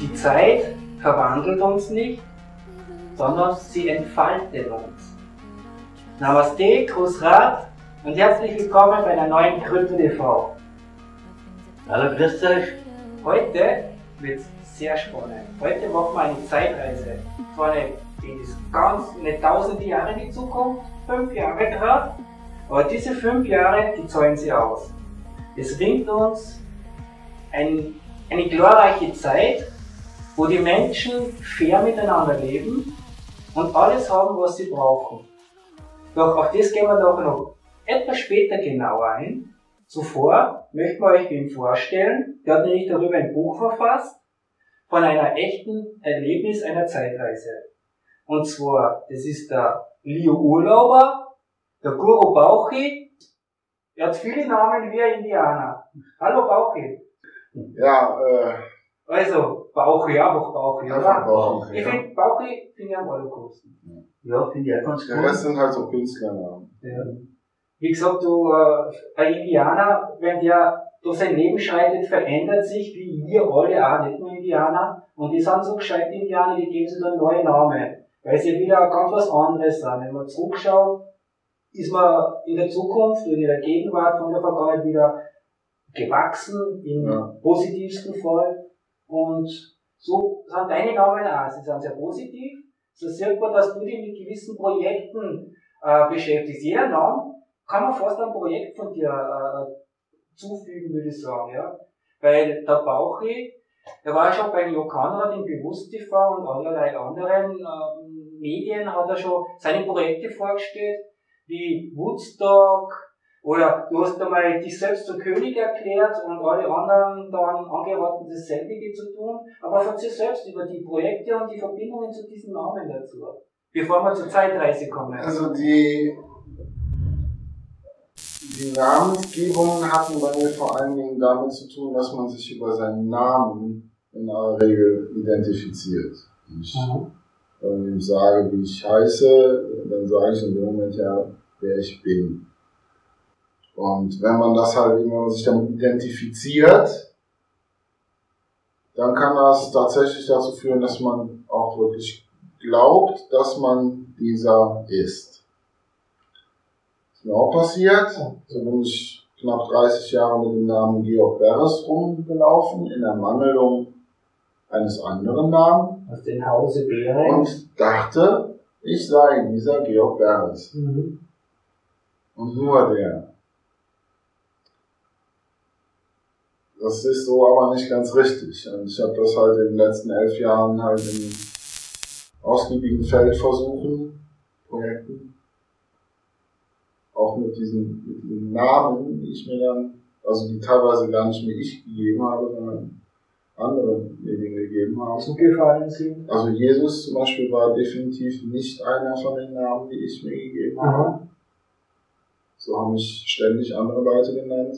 Die Zeit verwandelt uns nicht, sondern sie entfaltet uns. Namaste, Gruß Rat und herzlich willkommen bei einer neuen Krypto TV. Hallo, grüßt euch. Heute wird es sehr spannend. Heute machen wir eine Zeitreise. Zwar nicht tausende Jahre in die Zukunft, 5 Jahre gerade, aber diese 5 Jahre, die zahlen sie aus. Es bringt uns eine glorreiche Zeit, wo die Menschen fair miteinander leben und alles haben, was sie brauchen. Doch auf das gehen wir noch etwas später genauer ein. Zuvor möchten wir euch wen vorstellen, der hat nämlich darüber ein Buch verfasst, von einer echten Erlebnis einer Zeitreise. Und zwar, das ist der Leo Urlauber, der Guru Bauchi. Er hat viele Namen wie ein Indianer. Hallo Bauchi. Ja, Also, Bauchi, einfach Bauchi, einfach oder? Bauchi, Ich ja. finde Bauchi am allercoolsten. Ja, finde ich auch ganz Der gut. Rest sind halt so Künstlernamen. Ja. Wie gesagt, ein Indianer, wenn der durch sein Leben schreitet, verändert sich, wie wir alle auch, nicht nur Indianer. Und die sind so gescheite Indianer, die geben sich dann neue Namen. Weil sie wieder ganz was anderes sind. Wenn man zurückschaut, ist man in der Zukunft oder in der Gegenwart von der Vergangenheit wieder gewachsen, im positivsten Fall. Und so sind deine Namen auch. Sie sind sehr positiv. So sieht man, dass du dich mit gewissen Projekten beschäftigst. Jeder Name kann man fast ein Projekt von dir zufügen, würde ich sagen. Ja? Weil der Bauchi, der war schon bei Lokalrat im Bewusst TV und allerlei anderen Medien, hat er schon seine Projekte vorgestellt, wie Woodstock, oder du hast einmal dich selbst zum König erklärt und alle anderen dann angeraten, dasselbe zu tun. Aber erzähl selbst über die Projekte und die Verbindungen zu diesen Namen dazu, bevor wir zur Zeitreise kommen. Also die Namensgebungen hatten bei mir vor allen Dingen damit zu tun, dass man sich über seinen Namen in aller Regel identifiziert. Wenn ich sage, wie ich heiße, dann sage ich in dem Moment ja, wer ich bin. Und wenn man das halt, wenn man sich damit identifiziert, dann kann das tatsächlich dazu führen, dass man auch wirklich glaubt, dass man dieser ist. Das ist mir auch passiert. So bin ich knapp 30 Jahre mit dem Namen Georg Beres rumgelaufen, in Ermangelung eines anderen Namen. Aus dem Hause Beres. Und dachte, ich sei dieser Georg Beres. Und nur der. Das ist so aber nicht ganz richtig. Und ich habe das halt in den letzten 11 Jahren halt in ausgiebigen Feldversuchen, Projekten, auch mit diesen Namen, die ich mir dann, also die teilweise gar nicht mehr ich gegeben habe, sondern andere mir Dinge gegeben haben. Zugefallen sind. Also Jesus zum Beispiel war definitiv nicht einer von den Namen, die ich mir gegeben habe. So haben mich ständig andere Leute genannt.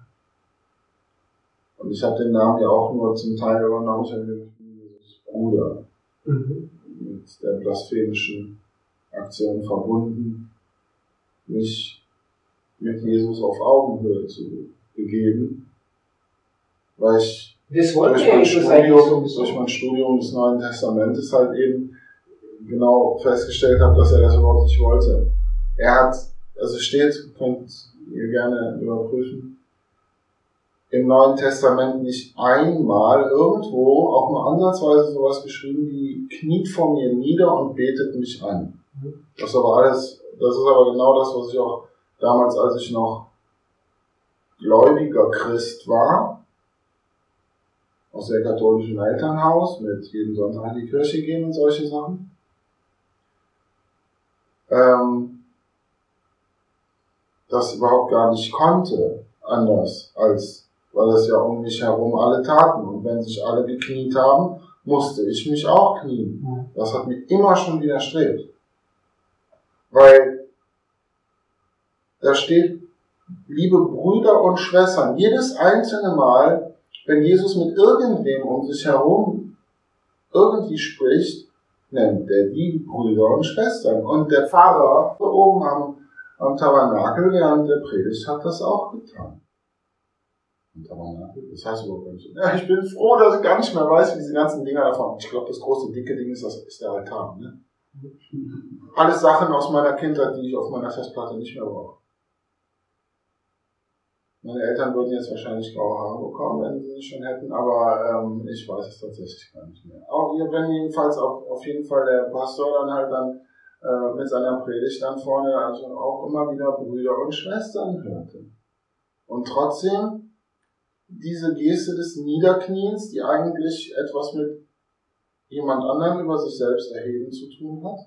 Und ich habe den Namen ja auch nur zum Teil übernommen, ich habe den Jesus Bruder mit der blasphemischen Aktion verbunden, mich mit Jesus auf Augenhöhe zu begeben, weil ich durch mein Studium des Neuen Testamentes halt eben genau festgestellt habe, dass er das überhaupt nicht wollte. Er hat, also steht, könnt ihr gerne überprüfen, im Neuen Testament nicht einmal irgendwo auch nur ansatzweise sowas geschrieben wie kniet vor mir nieder und betet mich an. Das ist aber genau das, was ich auch damals, als ich noch gläubiger Christ war, aus der katholischen Elternhaus, mit jedem Sonntag in die Kirche gehen und solche Sachen, das überhaupt gar nicht konnte, anders als, weil es ja um mich herum alle taten. Und wenn sich alle gekniet haben, musste ich mich auch knien. Das hat mir immer schon widerstrebt. Weil da steht, liebe Brüder und Schwestern, jedes einzelne Mal, wenn Jesus mit irgendwem um sich herum irgendwie spricht, nennt er die Brüder und Schwestern. Und der Pfarrer oben am Tabernakel während der Predigt hat das auch getan. Ein Tabernakel? Das heißt überhaupt nicht. Ja, ich bin froh, dass ich gar nicht mehr weiß, wie diese ganzen Dinger davon. Ich glaube, das große, dicke Ding ist der Altar. Ne? Alles Sachen aus meiner Kindheit, die ich auf meiner Festplatte nicht mehr brauche. Meine Eltern würden jetzt wahrscheinlich graue Haare bekommen, wenn sie es schon hätten, aber ich weiß es tatsächlich gar nicht mehr. Auch wenn jedenfalls auf jeden Fall der Pastor dann halt mit seiner Predigt dann vorne also auch immer wieder Brüder und Schwestern hörte. Und trotzdem diese Geste des Niederkniens, die eigentlich etwas mit jemand anderem über sich selbst erheben zu tun hat.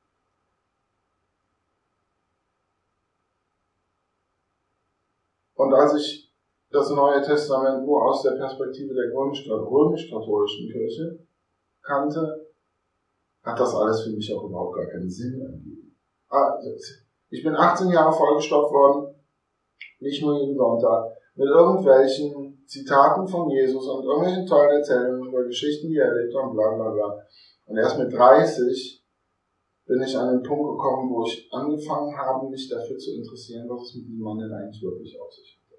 Und als ich das Neue Testament nur aus der Perspektive der römisch-katholischen Kirche kannte, hat das alles für mich auch überhaupt gar keinen Sinn ergeben. Ich bin 18 Jahre vollgestopft worden, nicht nur jeden Sonntag, mit irgendwelchen Zitaten von Jesus und irgendwelchen tollen Erzählungen über Geschichten, die er erlebt hat, bla bla bla. Und erst mit 30 bin ich an den Punkt gekommen, wo ich angefangen habe, mich dafür zu interessieren, was es mit diesem Mann denn eigentlich wirklich auf sich hatte.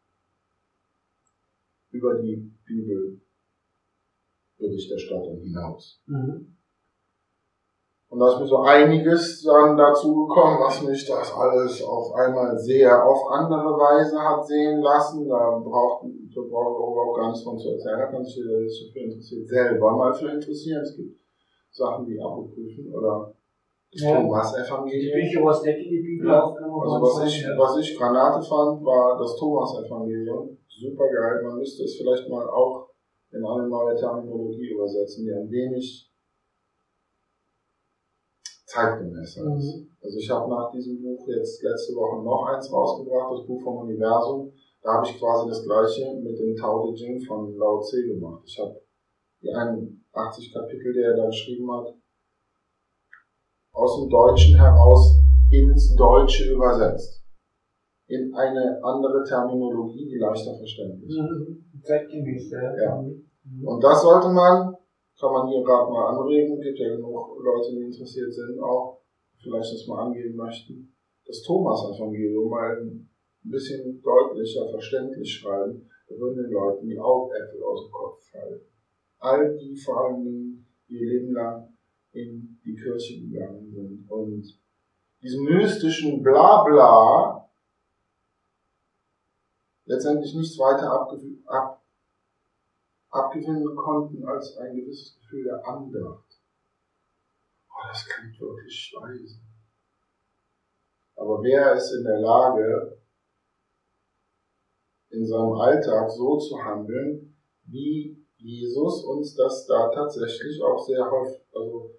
Über die Bibelberichterstattung hinaus. Mhm. Und da ist mir so einiges dann dazu gekommen, was mich das alles auf einmal sehr auf andere Weise hat sehen lassen. Da braucht ich überhaupt gar nichts von zu erzählen. Da kann sich jeder, der sich dafür interessiert, selber mal für interessieren. Es gibt Sachen wie Apokryphen oder das Thomas-Evangelium. Die Bücher, was deckt die Bibel aufgenommen. Also was ich Granate fand, war das Thomas-Evangelium. Super geil. Man müsste es vielleicht mal auch in eine neue Terminologie übersetzen, die ein wenig zeitgemäßer ist. Also ich habe nach diesem Buch jetzt letzte Woche noch eins rausgebracht, das Buch vom Universum. Da habe ich quasi das gleiche mit dem Tao Te Ching von Lao Tse gemacht. Ich habe die 81 Kapitel, die er da geschrieben hat, aus dem Deutschen heraus ins Deutsche übersetzt. In eine andere Terminologie, die leichter verständlich ist. Zeitgemäß, ja. Und das sollte man, kann man hier gerade mal anregen, gibt ja genug Leute, die interessiert sind, auch vielleicht das mal angeben möchten, das Thomas-Evangelium mal ein bisschen deutlicher, verständlich schreiben, da würden den Leuten die Augäpfel aus dem Kopf fallen. All die vor allen Dingen, die ihr Leben lang in die Kirche gegangen sind und diesem mystischen Blabla letztendlich nichts weiter abgewinnen konnten als ein gewisses Gefühl der Andacht. Oh, das klingt wirklich weise. Aber wer ist in der Lage, in seinem Alltag so zu handeln, wie Jesus uns das da tatsächlich auch sehr häufig, also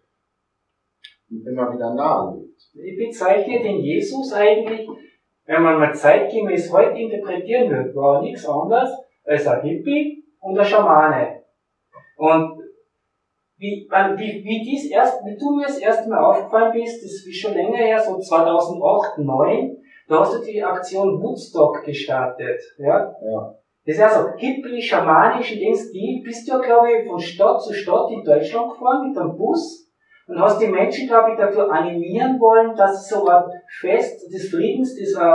immer wieder nahelegt? Ich bezeichne den Jesus eigentlich, wenn man mal zeitgemäß heute interpretieren wird, war nichts anderes als ein Hippie und ein Schamane. Und wie du mir das erste Mal aufgefallen bist, das ist schon länger her, so 2008, 2009, da hast du die Aktion Woodstock gestartet, ja? Ja. Das ist also hippie, schamanisch, in dem Stil, bist du ja, glaube ich, von Stadt zu Stadt in Deutschland gefahren mit einem Bus und hast die Menschen, glaube ich, dafür animieren wollen, dass so ein Fest des Friedens,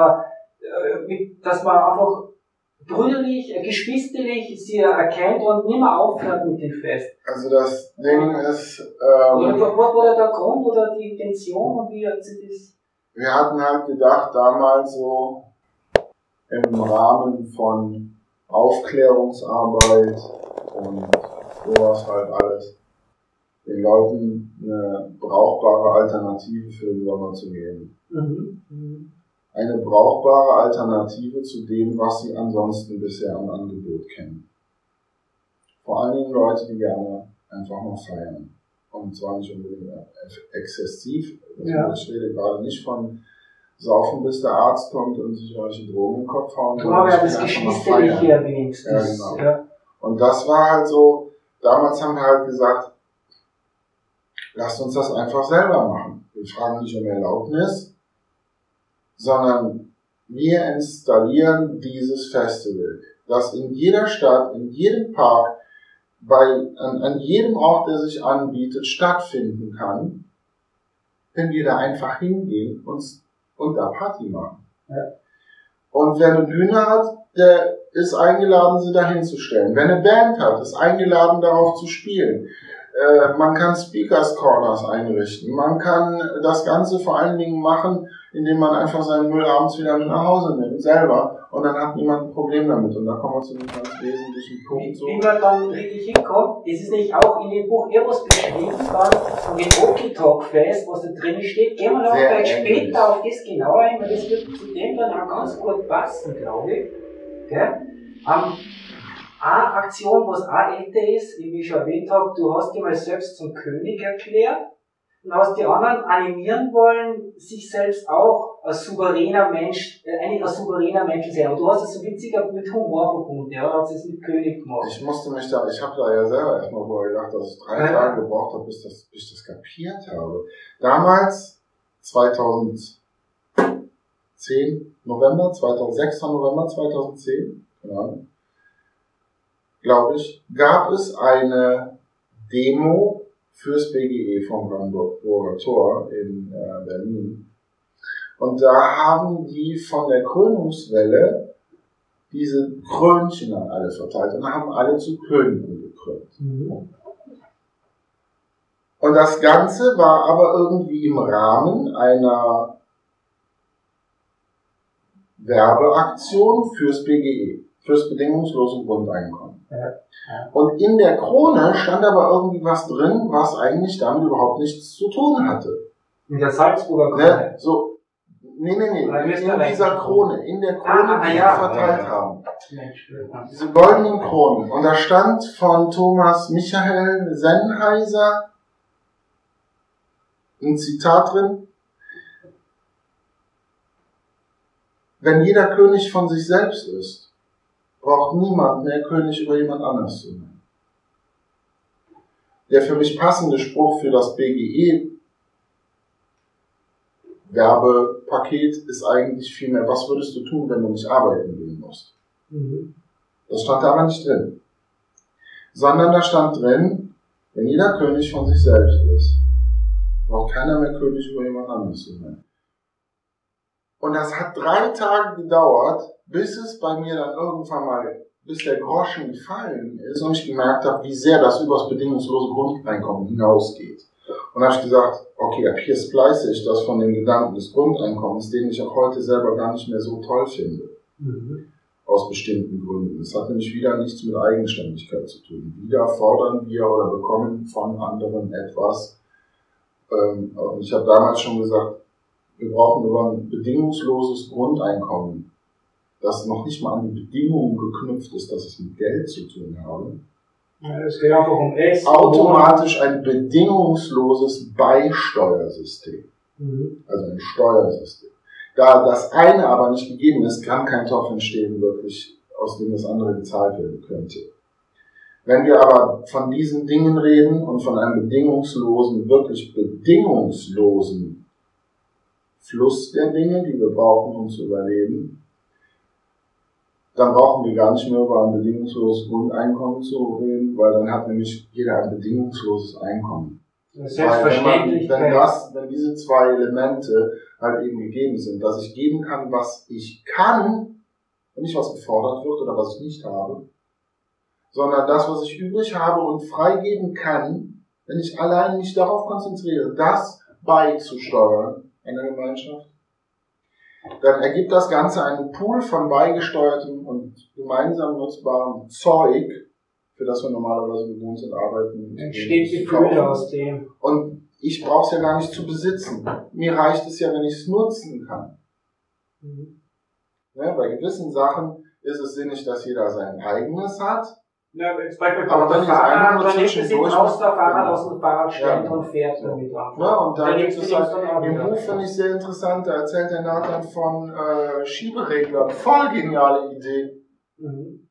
dass man einfach brüderlich, geschwisterlich sie erkennt und nicht mehr aufhört mit dem Fest. Also das Ding ist... oder war der Grund oder die Intention und wie hat sie das... Wir hatten halt gedacht, damals so im Rahmen von Aufklärungsarbeit und sowas halt alles, den Leuten eine brauchbare Alternative für den Sommer zu geben. Eine brauchbare Alternative zu dem, was sie ansonsten bisher am Angebot kennen. Vor allen Dingen Leute, die gerne einfach mal feiern. Und zwar nicht unbedingt exzessiv. Ja. Ich rede gerade nicht von Saufen, bis der Arzt kommt und sich solche Drogen im Kopf hauen. Du hast ja das Geschwisterliche erwähnt. Ja, genau. Ja. Und das war halt so, damals haben wir halt gesagt, lasst uns das einfach selber machen. Wir fragen nicht um Erlaubnis, sondern wir installieren dieses Festival, das in jeder Stadt, in jedem Park, an jedem Ort, der sich anbietet, stattfinden kann, wenn wir da einfach hingehen und da Party machen. Ja. Und wer eine Bühne hat, der ist eingeladen, sie dahin zu stellen. Wer eine Band hat, ist eingeladen, darauf zu spielen. Man kann Speakers Corners einrichten. Man kann das Ganze vor allen Dingen machen, indem man einfach seinen Müll abends wieder mit nach Hause nimmt, selber. Und dann hat niemand ein Problem damit. Und da kommen wir zu einem ganz wesentlichen Punkt. Wie man dann richtig hinkommt, das ist nicht auch in dem Buch Eros beschrieben, dann von dem Oki Talk Fest, was da drin steht. Gehen wir noch gleich später auf das genauer ein, weil das wird zu dem dann auch ganz gut passen, glaube ich. Okay? Eine Aktion, was auch älter ist, wie ich schon erwähnt habe, du hast dich mal selbst zum König erklärt und hast die anderen animieren wollen, sich selbst auch als souveräner Mensch, eigentlich als souveräner Mensch zu sein. Und du hast es so witziger mit Humor verbunden, ja, du hast es mit König gemacht. Ich habe da ja selber erstmal vorher gedacht, dass ich 3 Tage gebraucht habe, bis ich das kapiert habe. Damals, 2010, November, 2006. November 2010, genau, glaube ich, gab es eine Demo fürs BGE vom Brandenburger Tor in Berlin. Und da haben die von der Krönungswelle diese Krönchen an alle verteilt und haben alle zu Königen gekrönt. Mhm. Und das Ganze war aber irgendwie im Rahmen einer Werbeaktion fürs BGE, fürs bedingungslose Grundeinkommen. Ja. Und in der Krone stand aber irgendwie was drin, was eigentlich damit überhaupt nichts zu tun hatte. In der Salzburger Krone? Ne? So, nee. In dieser Krone, die wir verteilt haben. Diese goldenen Kronen. Und da stand von Thomas Michael Sennheiser ein Zitat drin: Wenn jeder König von sich selbst ist, braucht niemand mehr König über jemand anders zu sein. Der für mich passende Spruch für das BGE Werbepaket ist eigentlich vielmehr: Was würdest du tun, wenn du nicht arbeiten gehen musst? Mhm. Das stand da aber nicht drin. Sondern da stand drin, wenn jeder König von sich selbst ist, braucht keiner mehr König über jemand anderes zu sein. Und das hat 3 Tage gedauert, bis es bei mir dann irgendwann mal, bis der Groschen gefallen ist und ich gemerkt habe, wie sehr das über das bedingungslose Grundeinkommen hinausgeht. Und da habe ich gesagt, okay, ab hier spleiße ich das von dem Gedanken des Grundeinkommens, den ich auch heute selber gar nicht mehr so toll finde. Mhm. Aus bestimmten Gründen. Es hat nämlich wieder nichts mit Eigenständigkeit zu tun. Wieder fordern wir oder bekommen von anderen etwas. Und ich habe damals schon gesagt, wir brauchen über ein bedingungsloses Grundeinkommen, das noch nicht mal an die Bedingungen geknüpft ist, dass es mit Geld zu tun habe. Ja, es geht einfach um Essen. Automatisch ein bedingungsloses Beisteuersystem. Mhm. Also ein Steuersystem. Da das eine aber nicht gegeben ist, kann kein Topf entstehen, wirklich, aus dem das andere gezahlt werden könnte. Wenn wir aber von diesen Dingen reden und von einem bedingungslosen, wirklich bedingungslosen Fluss der Dinge, die wir brauchen, um zu überleben, dann brauchen wir gar nicht mehr über ein bedingungsloses Grundeinkommen zu reden, weil dann hat nämlich jeder ein bedingungsloses Einkommen. Das ist selbstverständlich. Wenn diese 2 Elemente halt eben gegeben sind, dass ich geben kann, was ich kann, und nicht was gefordert wird oder was ich nicht habe, sondern das, was ich übrig habe und freigeben kann, wenn ich allein mich darauf konzentriere, das beizusteuern einer Gemeinschaft, dann ergibt das Ganze einen Pool von beigesteuertem und gemeinsam nutzbarem Zeug, für das wir normalerweise gewohnt sind, arbeiten. Entsteht Gefühle aus dem. Und ich brauche es ja gar nicht zu besitzen. Mir reicht es ja, wenn ich es nutzen kann. Mhm. Ja, bei gewissen Sachen ist es sinnig, dass jeder sein eigenes hat. Ja, jetzt beispielsweise aber wenn ich Fahrrad, dann nimmt es sich aus der Fahrrad aus dem Fahrradständer und fährt damit an. Ja, und dann gibt es halt, im Buch finde ich sehr interessant, da erzählt der Nathan von Schiebereglern. Voll geniale Idee. Mhm.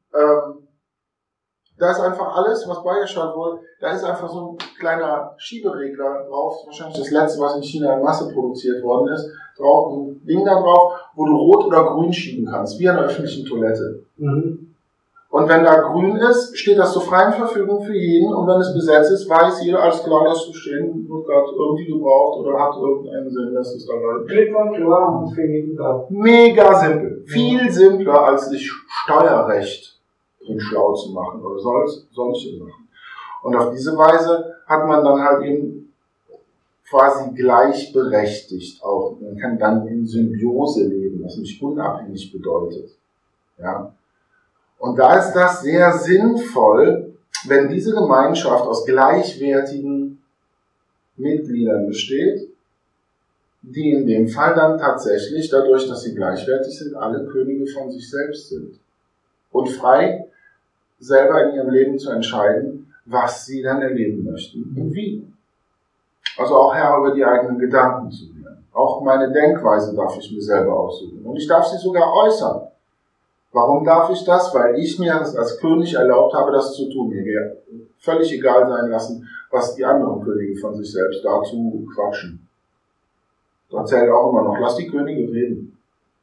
Da ist einfach alles, was beigesteuert wurde, da ist einfach so ein kleiner Schieberegler drauf, wahrscheinlich das letzte, was in China in Masse produziert worden ist, drauf, ein Ding da drauf, wo du rot oder grün schieben kannst, wie an der öffentlichen Toilette. Mhm. Und wenn da grün ist, steht das zur freien Verfügung für jeden. Und wenn es besetzt ist, weiß jeder, alles klar, das zu stehen, wird gerade irgendwie gebraucht oder hat irgendeinen Sinn, dass es da rein. Klipp und klar und für jeden da. Mega simpel. Viel simpler, als sich Steuerrecht drin schlau zu machen oder solche Sachen. Und auf diese Weise hat man dann halt eben quasi gleichberechtigt auch. Man kann dann in Symbiose leben, was nicht unabhängig bedeutet. Ja. Und da ist das sehr sinnvoll, wenn diese Gemeinschaft aus gleichwertigen Mitgliedern besteht, die in dem Fall dann tatsächlich, dadurch, dass sie gleichwertig sind, alle Könige von sich selbst sind. Und frei selber in ihrem Leben zu entscheiden, was sie dann erleben möchten und wie. Also auch Herr über die eigenen Gedanken zu werden. Auch meine Denkweise darf ich mir selber aussuchen. Und ich darf sie sogar äußern. Warum darf ich das? Weil ich mir als König erlaubt habe, das zu tun. Mir völlig egal sein lassen, was die anderen Könige von sich selbst dazu quatschen. Da zählt auch immer noch, lass die Könige reden.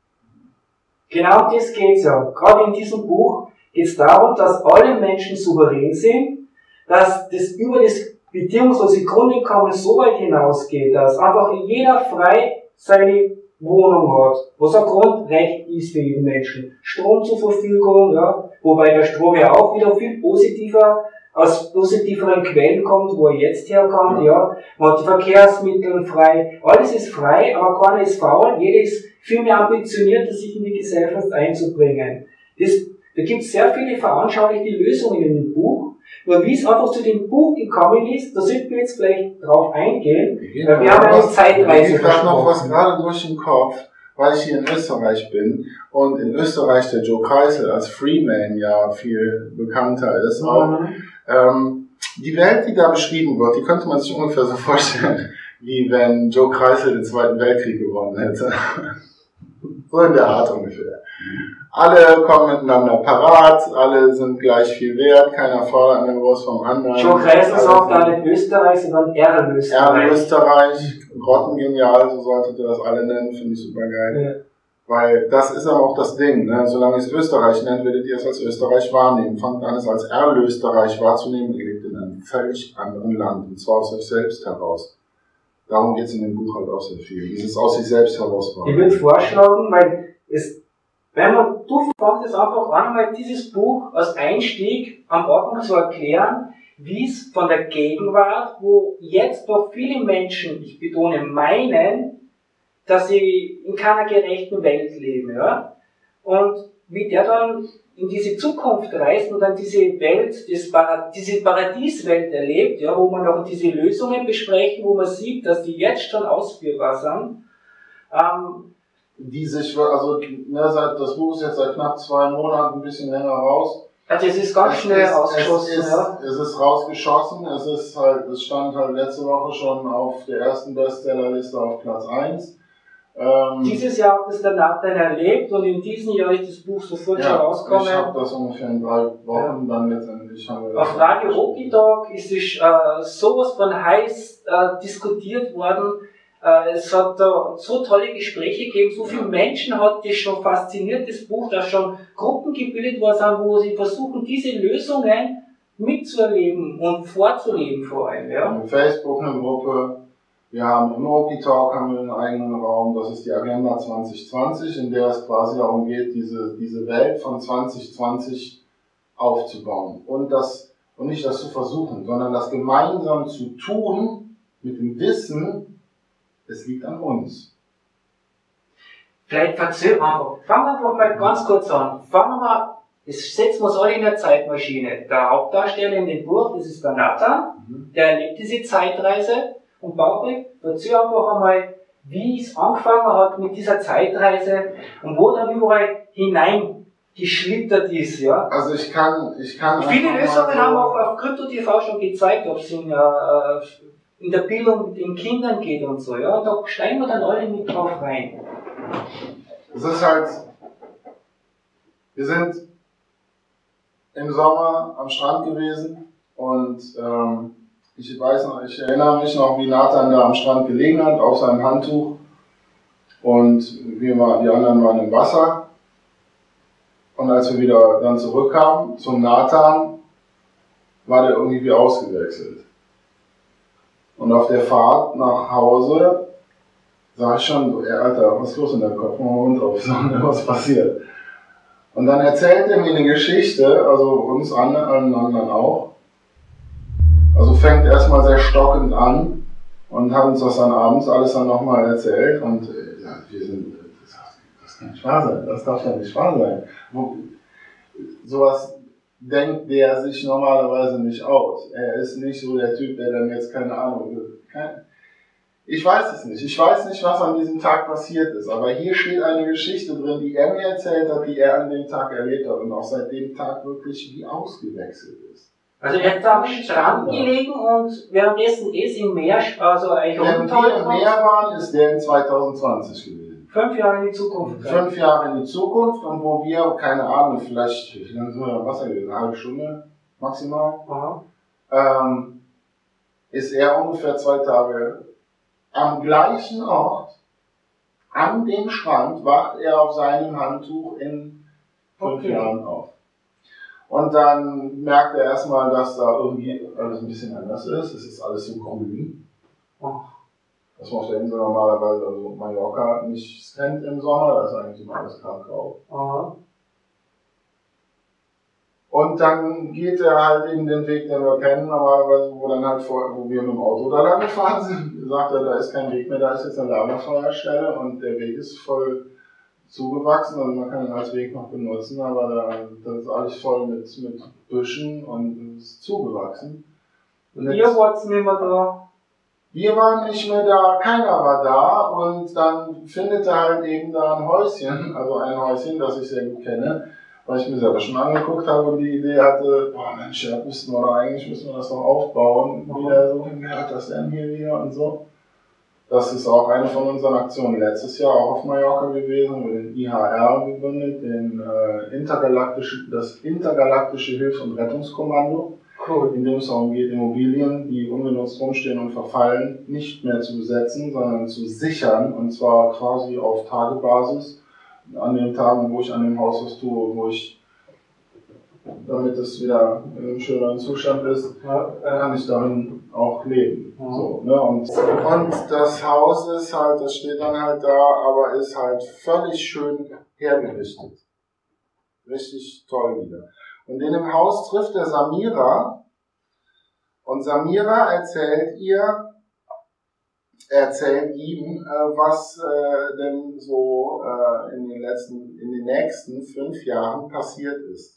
Genau das geht's ja. Gerade in diesem Buch geht es darum, dass alle Menschen souverän sind, dass das über das beziehungslose Grundeinkommen so weit hinausgeht, dass einfach jeder frei seine Wohnung hat, was ein Grundrecht ist für jeden Menschen. Strom zur Verfügung, ja, wobei der Strom ja auch wieder viel positiver, aus positiveren Quellen kommt, wo er jetzt herkommt, ja. Man hat die Verkehrsmittel frei, alles ist frei, aber keiner ist faul, jeder ist viel mehr ambitioniert, sich in die Gesellschaft einzubringen. Da gibt es sehr viele veranschaulichte Lösungen in dem Buch. Nur wie es einfach zu dem Buch gekommen ist, da sollten wir jetzt vielleicht drauf eingehen, weil wir haben eine Zeitreise. Ich habe noch was gerade durch den Kopf, weil ich hier in Österreich bin und in Österreich der Joe Kreisel als Freeman ja viel bekannter ist. Auch. Die Welt, die da beschrieben wird, die könnte man sich ungefähr so vorstellen, wie wenn Joe Kreisel den Zweiten Weltkrieg gewonnen hätte. So in der Art ungefähr. Alle kommen miteinander parat, alle sind gleich viel wert, keiner fordert mehr was vom anderen. Joe Kreisel sagt da nicht Österreich, sondern Erlösterreich. Erlösterreich, grottengenial, so solltet ihr das alle nennen, finde ich super geil. Ja. Weil das ist aber auch das Ding, ne? Solange ihr es Österreich nennt, werdet ihr es als Österreich wahrnehmen. Fangt an, es als Erlösterreich wahrzunehmen, ihr lebt in einem völlig anderen Land, und zwar aus euch selbst heraus. Darum geht es in dem Buch halt auch sehr viel. Dieses aus sich selbst heraus wahrnehmen. Ich würde vorschlagen, weil du fängst es einfach an, mal dieses Buch als Einstieg am Anfang zu erklären, wie es von der Gegenwart, wo jetzt doch viele Menschen, ich betone, meinen, dass sie in keiner gerechten Welt leben, ja, und wie der dann in diese Zukunft reist und dann diese Welt, diese Paradieswelt erlebt, ja, wo man auch diese Lösungen besprechen, wo man sieht, dass die jetzt schon ausführbar sind. Das Buch ist jetzt seit knapp 2 Monaten, ein bisschen länger raus. Also es ist ganz schnell rausgeschossen, Es ist rausgeschossen, es stand halt letzte Woche schon auf der ersten Bestsellerliste auf Platz 1. Dieses Jahr hat es der Nathan erlebt und in diesem Jahr ist das Buch sofort schon rausgekommen. Ich habe das ungefähr in 3 Wochen dann letztendlich. Auf Radio Okidog ist es sowas von heiß diskutiert worden. Es hat da so tolle Gespräche gegeben, so viele Menschen hat das schon fasziniert, das Buch, dass schon Gruppen gebildet worden sind, wo sie versuchen, diese Lösungen mitzuerleben und vorzuleben vor allem. Ja. In Facebook eine Gruppe, wir haben im Okitalk einen eigenen Raum, das ist die Agenda 2020, in der es quasi darum geht, diese Welt von 2020 aufzubauen. Und nicht das zu versuchen, sondern das gemeinsam zu tun, mit dem Wissen, es liegt an uns. Vielleicht fangen wir einfach mal ganz kurz an. Jetzt setzen wir uns alle in der Zeitmaschine. Der Hauptdarsteller in dem Buch, das ist der Nathan, der erlebt diese Zeitreise. Und Patrick, erzähl einfach einmal, wie es angefangen hat mit dieser Zeitreise und wo dann überall hineingeschlittert ist, ja. Also ich kann viele Lösungen haben auch auf Krypto TV schon gezeigt, ob es in der Bildung mit den Kindern geht und so, ja. Und da steigen wir dann alle mit drauf rein. Es ist halt, wir sind im Sommer am Strand gewesen und ich erinnere mich noch, wie Nathan da am Strand gelegen hat, auf seinem Handtuch und die anderen waren im Wasser. Und als wir wieder dann zurückkamen zum Nathan, war der irgendwie wie ausgewechselt. Und auf der Fahrt nach Hause sag ich schon, ey, Alter, was ist los in deinem Kopf? Mach mal Hund auf, was passiert? Und dann erzählt er mir eine Geschichte, also uns allen anderen auch. Also fängt erstmal sehr stockend an und hat uns das dann abends alles dann nochmal erzählt. Und ja, wir sind, das kann nicht wahr sein, das darf ja nicht wahr sein. Sowas denkt der sich normalerweise nicht aus. Er ist nicht so der Typ, der dann jetzt keine Ahnung, ich weiß es nicht. Ich weiß nicht, was an diesem Tag passiert ist. Aber hier steht eine Geschichte drin, die er mir erzählt hat, die er an dem Tag erlebt hat und auch seit dem Tag wirklich wie ausgewechselt ist. Also ihr habt am Strand gelegen und währenddessen ist im Meer, also euch Während wir im Meer waren, ist der in 2020 gewesen. 5 Jahre in die Zukunft. 5 Jahre in die Zukunft und wo wir, keine Ahnung, vielleicht, wie lange sind wir im Wasser gewesen? Eine halbe Stunde maximal. Ist er ungefähr 2 Tage am gleichen Ort, an dem Strand, wacht er auf seinem Handtuch in 5 Jahren auf. Und dann merkt er erstmal, dass da irgendwie alles ein bisschen anders ist. Es ist alles so grün. Was man auf der Insel normalerweise, also Mallorca, nicht kennt im Sommer, da ist eigentlich immer alles grau. Und dann geht er halt eben den Weg, den wir kennen, normalerweise, wo dann halt wo wir mit dem Auto da lang gefahren sind, sagt er, da ist kein Weg mehr, da ist jetzt eine Lagerfeuerstelle und der Weg ist voll zugewachsen, also man kann ihn als Weg noch benutzen, aber das ist alles voll mit Büschen und es ist zugewachsen. Und ihr wart nicht mehr da? Wir waren nicht mehr da, keiner war da und dann findet er halt eben da ein Häuschen, also ein Häuschen, das ich sehr gut kenne, weil ich mir selber schon angeguckt habe und die Idee hatte, boah Mensch, ja, müssen wir das noch aufbauen, wieder so, wer hat das denn hier wieder und so. Das ist auch eine von unseren Aktionen letztes Jahr auch auf Mallorca gewesen, wir den IHR gegründet, das Intergalaktische Hilfs- und Rettungskommando, in dem es darum geht, Immobilien, die ungenutzt rumstehen und verfallen, nicht mehr zu besetzen, sondern zu sichern, und zwar quasi auf Tagebasis. An den Tagen, wo ich an dem Haus was tue, damit es wieder in einem schöneren Zustand ist, kann ich darin auch leben. So, ne? Und das Haus ist halt, das steht dann halt da, aber ist halt völlig schön hergerichtet. Richtig toll wieder. Und in dem Haus trifft er Samira, und Samira erzählt ihm, was denn so in den nächsten 5 Jahren passiert ist.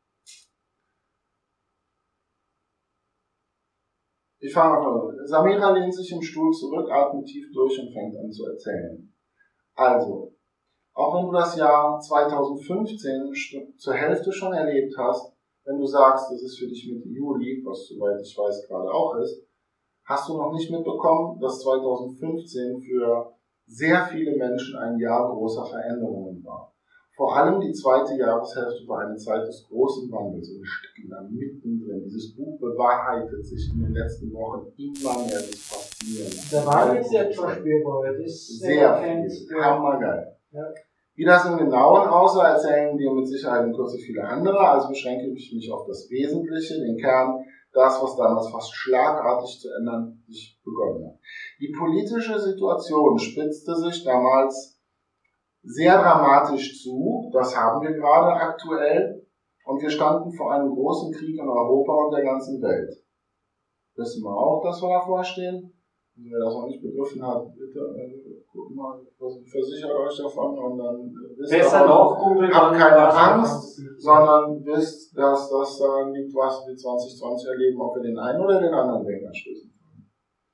Ich fange mal an. Samira lehnt sich im Stuhl zurück, atmet tief durch und fängt an zu erzählen. Also, auch wenn du das Jahr 2015 zur Hälfte schon erlebt hast, wenn du sagst, das ist für dich Mitte Juli, was soweit ich weiß gerade auch ist, hast du noch nicht mitbekommen, dass 2015 für sehr viele Menschen ein Jahr großer Veränderungen war. Vor allem die zweite Jahreshälfte war eine Zeit des großen Wandels und wir stecken da mittendrin. Dieses Buch bewahrheitet sich in den letzten Wochen immer mehr, das ist faszinierend. Der Wandel ist jetzt schon spürbar, das ist sehr viel, hammergeil. Ja. Wie das im Genauen aussah, erzählen dir mit Sicherheit in Kürze viele andere, also beschränke ich mich auf das Wesentliche, den Kern, das, was damals fast schlagartig zu ändern sich begonnen hat. Die politische Situation spitzte sich damals sehr dramatisch zu, das haben wir gerade aktuell, und wir standen vor einem großen Krieg in Europa und der ganzen Welt. Wissen wir auch, dass wir davor stehen? Wer das noch nicht begriffen hat, bitte guckt mal, versichert euch davon und dann wisst ihr auch, habt keine Angst, sondern wisst, dass das daran liegt, was wir 2020 erleben, ob wir den einen oder den anderen Weg anschließen können.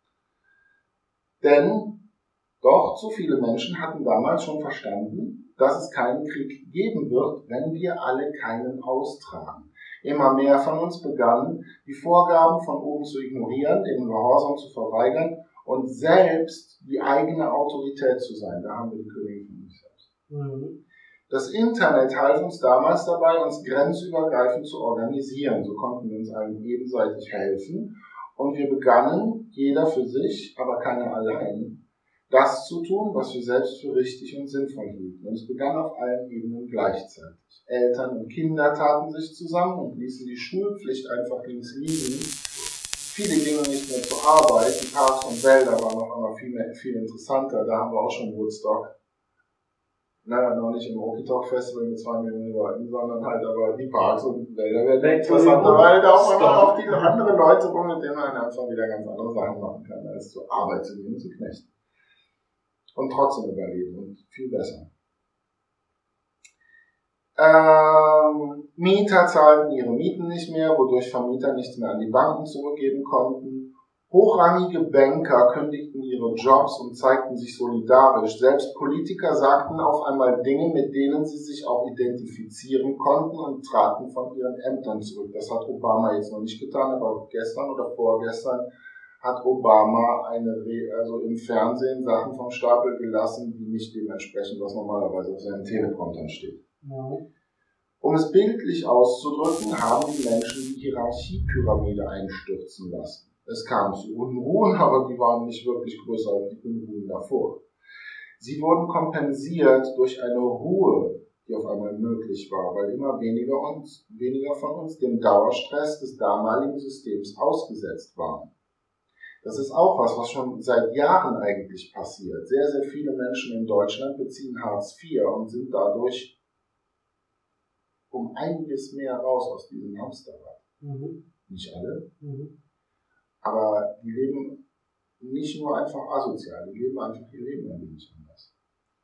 Denn doch zu viele Menschen hatten damals schon verstanden, dass es keinen Krieg geben wird, wenn wir alle keinen austragen. Immer mehr von uns begannen, die Vorgaben von oben zu ignorieren, den Gehorsam zu verweigern und selbst die eigene Autorität zu sein. Da haben wir die Königin von uns selbst. Das Internet half uns damals dabei, uns grenzübergreifend zu organisieren. So konnten wir uns allen gegenseitig helfen und wir begannen, jeder für sich, aber keiner allein, das zu tun, was wir selbst für richtig und sinnvoll hielten. Und es begann auf allen Ebenen gleichzeitig. Eltern und Kinder taten sich zusammen und ließen die Schulpflicht einfach links liegen. Viele gingen nicht mehr zur Arbeit, die Parks und Wälder waren noch einmal viel interessanter, da haben wir auch schon Woodstock. Naja, noch nicht im Okie-Talk Festival mit 2 Millionen Leuten, sondern halt aber die Parks und Wälder werden interessanter, weil da auch viele andere Leute rum, mit denen man einfach wieder ganz andere Sachen machen kann, als zur Arbeit zu gehen, zu knechten. Und trotzdem überleben und viel besser. Mieter zahlten ihre Mieten nicht mehr, wodurch Vermieter nichts mehr an die Banken zurückgeben konnten. Hochrangige Banker kündigten ihre Jobs und zeigten sich solidarisch. Selbst Politiker sagten auf einmal Dinge, mit denen sie sich auch identifizieren konnten und traten von ihren Ämtern zurück. Das hat Obama jetzt noch nicht getan, aber gestern oder vorgestern hat Obama also im Fernsehen Sachen vom Stapel gelassen, die nicht dementsprechend, was normalerweise auf seinen Telepromptern steht. Ja. Um es bildlich auszudrücken, haben die Menschen die Hierarchiepyramide einstürzen lassen. Es kam zu Unruhen, aber die waren nicht wirklich größer als die Unruhen davor. Sie wurden kompensiert durch eine Ruhe, die auf einmal möglich war, weil immer weniger von uns dem Dauerstress des damaligen Systems ausgesetzt waren. Das ist auch was schon seit Jahren eigentlich passiert. Sehr, sehr viele Menschen in Deutschland beziehen Hartz IV und sind dadurch um einiges mehr raus aus diesem Hamsterrad. Nicht alle. Aber die leben nicht nur einfach asozial, die leben einfach ihr Leben ein wenig anders.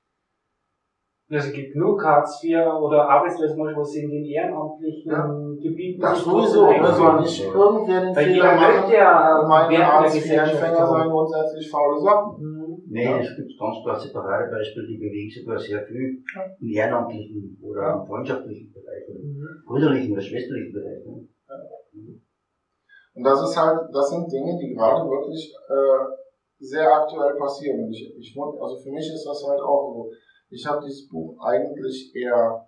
Es gibt genug Hartz IV oder Arbeitslosenmodell, was in den ehrenamtlichen Gebieten... Das sowieso, soll nicht irgendwer den Fehler machen, meine Hartz IV-Empfänger seien grundsätzlich faule Socken. Nee, es gibt ganz klar separate Beispiele, die bewegen sogar sehr viel im ehrenamtlichen oder im freundschaftlichen Bereich oder brüderlichen oder schwesterlichen Bereich. Ne? Und das sind Dinge, die gerade wirklich sehr aktuell passieren. Und also für mich ist das halt auch so. Ich habe dieses Buch eigentlich eher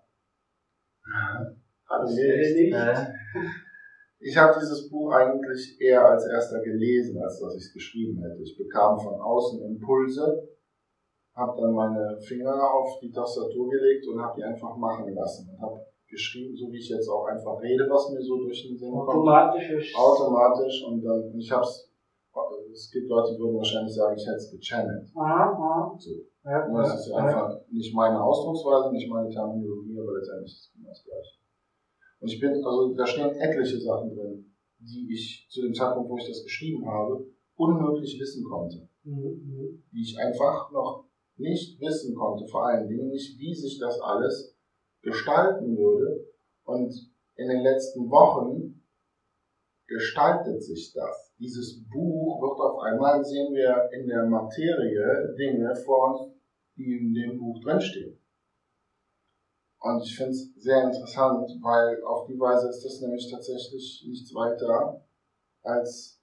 Ich habe dieses Buch eigentlich eher als erster gelesen, als dass ich es geschrieben hätte. Ich bekam von außen Impulse, habe dann meine Finger auf die Tastatur gelegt und habe die einfach machen lassen und habe geschrieben, so wie ich jetzt auch einfach rede, was mir so durch den Sinn kommt. Automatisch. Und dann, es gibt Leute, die würden wahrscheinlich sagen, ich hätte es gechannelt. So. Das ist einfach nicht meine Ausdrucksweise, nicht meine Terminologie, aber letztendlich ist es genau das Gleiche. Und da stehen etliche Sachen drin, die ich zu dem Zeitpunkt, wo ich das geschrieben habe, unmöglich wissen konnte. Die ich einfach noch nicht wissen konnte, vor allen Dingen nicht, wie sich das alles gestalten würde. Und in den letzten Wochen gestaltet sich das. Dieses Buch wird auf einmal, sehen wir in der Materie Dinge vor uns, die in dem Buch drinstehen. Und ich finde es sehr interessant, weil auf die Weise ist das nämlich tatsächlich nichts weiter als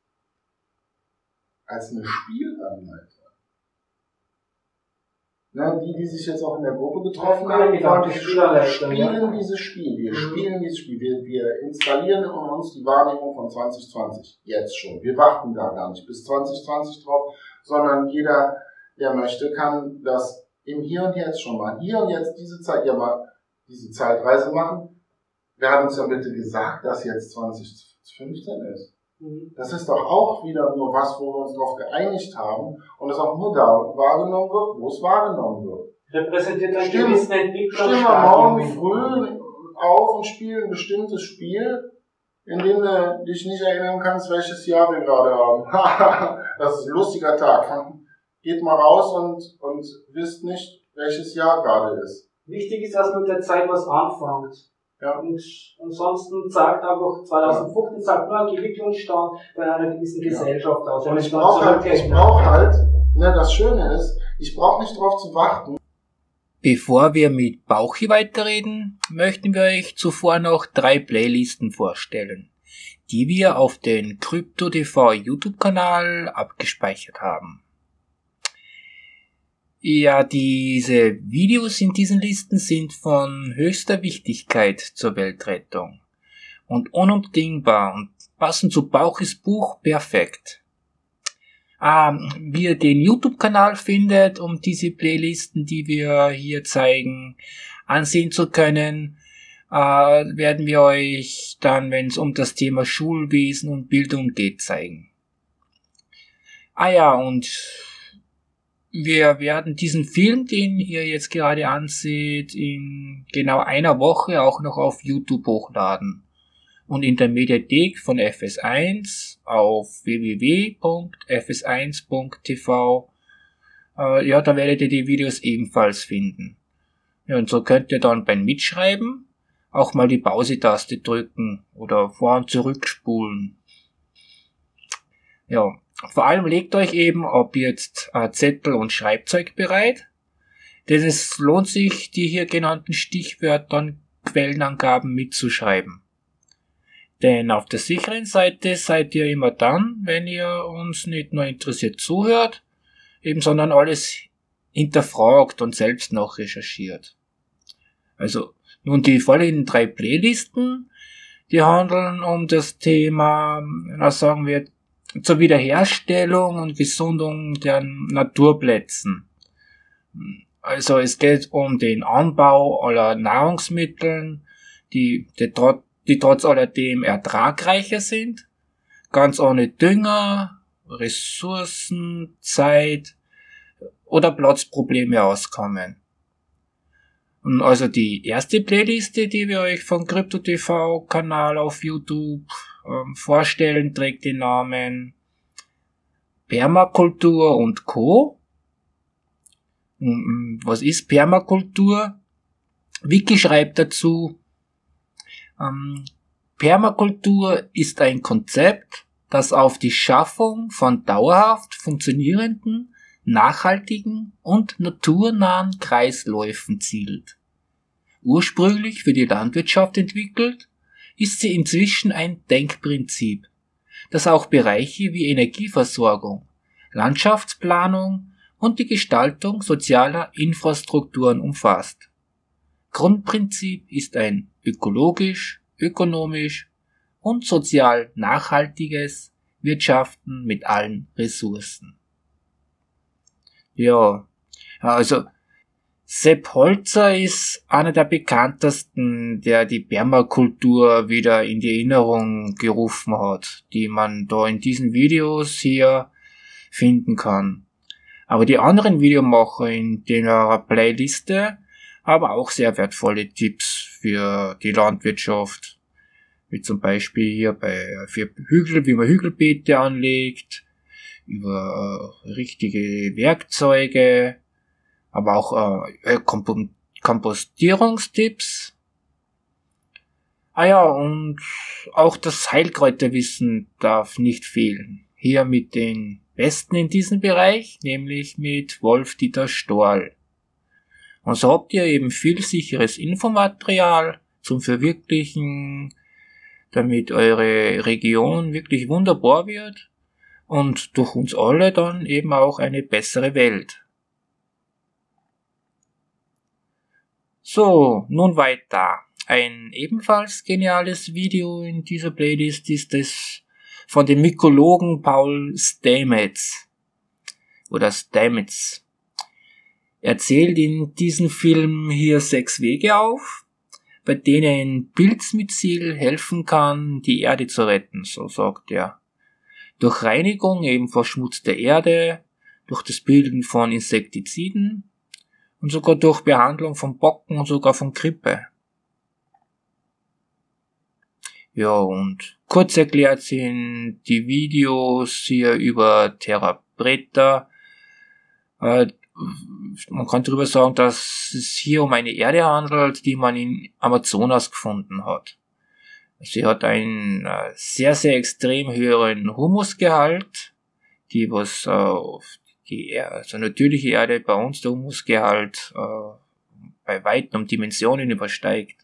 eine Spielanleitung. Ne, die sich jetzt auch in der Gruppe getroffen haben, spielen dieses Spiel. Wir spielen dieses Spiel. Wir installieren in uns die Wahrnehmung von 2020. Jetzt schon. Wir warten da gar nicht bis 2020 drauf, sondern jeder, der möchte, kann das im Hier und Jetzt schon mal. Hier und jetzt diese Zeitreise machen. Wir haben uns ja bitte gesagt, dass jetzt 2015 ist. Das ist doch auch wieder nur was, wo wir uns darauf geeinigt haben und es auch nur da wahrgenommen wird, wo es wahrgenommen wird. Repräsentiert eine gewisse Entwicklung. Stimmen wir morgen früh auf und spielen ein bestimmtes Spiel, in dem du dich nicht erinnern kannst, welches Jahr wir gerade haben. Das ist ein lustiger Tag. Geht mal raus und wisst nicht, welches Jahr gerade ist. Wichtig ist, dass mit der Zeit was anfängt. Ja. Und ansonsten sagt einfach 2015 sagt nur ein Entwicklungsstand bei einer gewissen Gesellschaft aus. Und ich brauche halt, das Schöne ist, ich brauche nicht drauf zu warten. Bevor wir mit Bauchi weiterreden, möchten wir euch zuvor noch 3 Playlisten vorstellen, die wir auf den Krypto.tv YouTube-Kanal abgespeichert haben. Ja, diese Videos in diesen Listen sind von höchster Wichtigkeit zur Weltrettung und unabdingbar und passen zu Bauchis Buch perfekt. wie ihr den YouTube-Kanal findet, um diese Playlisten, die wir hier zeigen, ansehen zu können, werden wir euch dann, wenn es um das Thema Schulwesen und Bildung geht, zeigen. Und wir werden diesen Film, den ihr jetzt gerade anseht, in genau einer Woche auch noch auf YouTube hochladen. Und in der Mediathek von FS1 auf www.fs1.tv, da werdet ihr die Videos ebenfalls finden. Ja, und so könnt ihr dann beim Mitschreiben auch mal die Pause-Taste drücken oder vor- und zurückspulen. Ja, vor allem legt euch eben, ob jetzt Zettel und Schreibzeug bereit, denn es lohnt sich, die hier genannten Stichwörter und Quellenangaben mitzuschreiben. Denn auf der sicheren Seite seid ihr immer dann, wenn ihr uns nicht nur interessiert zuhört, eben sondern alles hinterfragt und selbst noch recherchiert. Also nun die folgenden 3 Playlisten, die handeln um das Thema, sagen wir, zur Wiederherstellung und Gesundung der Naturplätzen. Also es geht um den Anbau aller Nahrungsmittel, die trotz alledem ertragreicher sind, ganz ohne Dünger, Ressourcen, Zeit oder Platzprobleme auskommen. Und also die erste Playliste, die wir euch vom Krypto-TV-Kanal auf YouTube vorstellen, trägt den Namen Permakultur und Co. Was ist Permakultur? Wiki schreibt dazu, Permakultur ist ein Konzept, das auf die Schaffung von dauerhaft funktionierenden, nachhaltigen und naturnahen Kreisläufen zielt. Ursprünglich für die Landwirtschaft entwickelt, ist sie inzwischen ein Denkprinzip, das auch Bereiche wie Energieversorgung, Landschaftsplanung und die Gestaltung sozialer Infrastrukturen umfasst. Grundprinzip ist ein ökologisch, ökonomisch und sozial nachhaltiges Wirtschaften mit allen Ressourcen. Ja, also Sepp Holzer ist einer der bekanntesten, der die Permakultur wieder in die Erinnerung gerufen hat, die man da in diesen Videos hier finden kann. Aber die anderen Videomacher in der Playliste haben auch sehr wertvolle Tipps für die Landwirtschaft, wie zum Beispiel hier für Hügel, wie man Hügelbeete anlegt, über richtige Werkzeuge, aber auch Kompostierungstipps. Und auch das Heilkräuterwissen darf nicht fehlen. Hier mit den Besten in diesem Bereich, nämlich mit Wolf-Dieter Storl. Und so habt ihr eben viel sicheres Infomaterial zum Verwirklichen, damit eure Region wirklich wunderbar wird und durch uns alle dann eben auch eine bessere Welt. So, nun weiter. Ein ebenfalls geniales Video in dieser Playlist ist es von dem Mykologen Paul Stamets. Er zählt in diesem Film hier 6 Wege auf, bei denen ein Pilzmyzel helfen kann, die Erde zu retten, so sagt er. Durch Reinigung eben verschmutzter Erde, durch das Bilden von Insektiziden und sogar durch Behandlung von Pocken und sogar von Grippe. Ja, und kurz erklärt sind die Videos hier über Terra Preta. Man kann darüber sagen, dass es hier um eine Erde handelt, die man in Amazonas gefunden hat. Sie hat einen sehr, sehr extrem höheren Humusgehalt, die natürliche Erde bei uns der Humusgehalt bei weitem um Dimensionen übersteigt.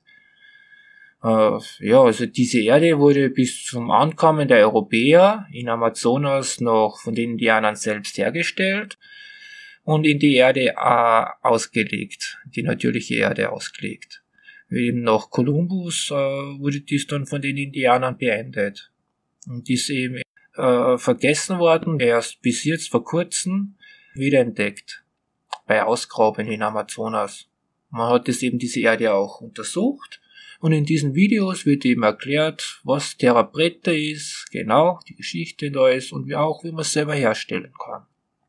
Also diese Erde wurde bis zum Ankommen der Europäer in Amazonas noch von den Indianern selbst hergestellt und in die Erde ausgelegt, die natürliche Erde ausgelegt. Eben nach Kolumbus wurde dies dann von den Indianern beendet. Und dies eben vergessen worden, erst bis jetzt vor kurzem wiederentdeckt bei Ausgrabungen in Amazonas. Man hat diese Erde auch untersucht und in diesen Videos wird eben erklärt, was Terra Preta ist, genau, die Geschichte da ist und wie man es selber herstellen kann.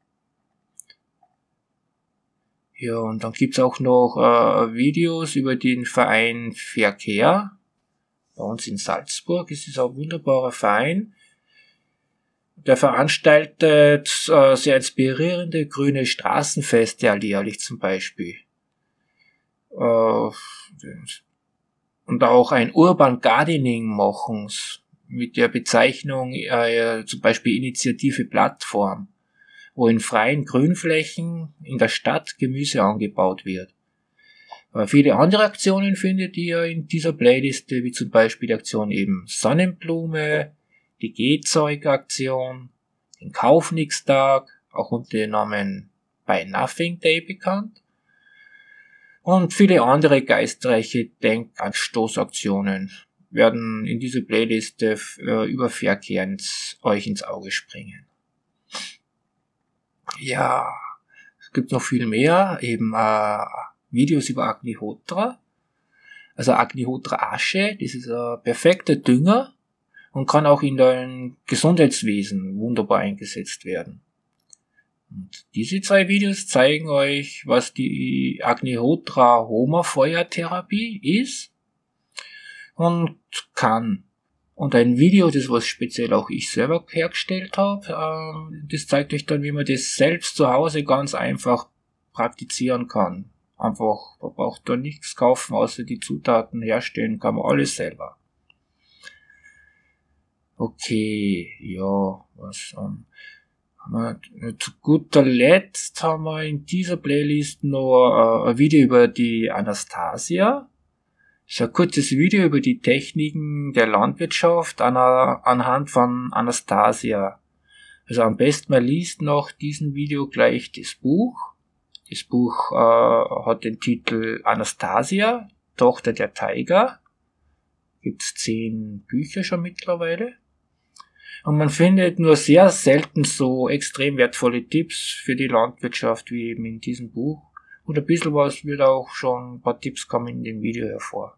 Ja, und dann gibt's auch noch Videos über den Verein Verkehr. Bei uns in Salzburg ist es ein wunderbarer Verein. Der veranstaltet sehr inspirierende grüne Straßenfeste alljährlich zum Beispiel. Und auch ein Urban Gardening machen mit der Bezeichnung zum Beispiel Initiative Plattform, wo in freien Grünflächen in der Stadt Gemüse angebaut wird. Viele andere Aktionen findet ihr in dieser Playliste, wie zum Beispiel die Aktion eben Sonnenblume, die Gehzeugaktion, den Kaufnickstag, auch unter dem Namen Buy Nothing Day bekannt, und viele andere geistreiche Denkanstoßaktionen werden in dieser Playliste über Verkehr euch ins Auge springen. Ja, es gibt noch viel mehr, eben Videos über Agnihotra. Also Agnihotra Asche, das ist ein perfekter Dünger und kann auch in dein Gesundheitswesen wunderbar eingesetzt werden. Und diese 2 Videos zeigen euch, was die Agnihotra Homa Feuertherapie ist und kann. Und ein Video, das was speziell auch ich selber hergestellt habe, das zeigt euch dann, wie man das selbst zu Hause ganz einfach praktizieren kann. Einfach, man braucht da nichts kaufen, außer die Zutaten herstellen, kann man alles selber. Okay, ja, was zu guter Letzt haben wir in dieser Playlist noch ein Video über die Anastasia. Das ist ein kurzes Video über die Techniken der Landwirtschaft anhand von Anastasia. Also am besten man liest nach diesem Video gleich das Buch. Das Buch hat den Titel Anastasia, Tochter der Tiger. Gibt's 10 Bücher schon mittlerweile. Und man findet nur sehr selten so extrem wertvolle Tipps für die Landwirtschaft wie eben in diesem Buch. Und ein bisschen was wird auch schon, ein paar Tipps kommen in dem Video hervor.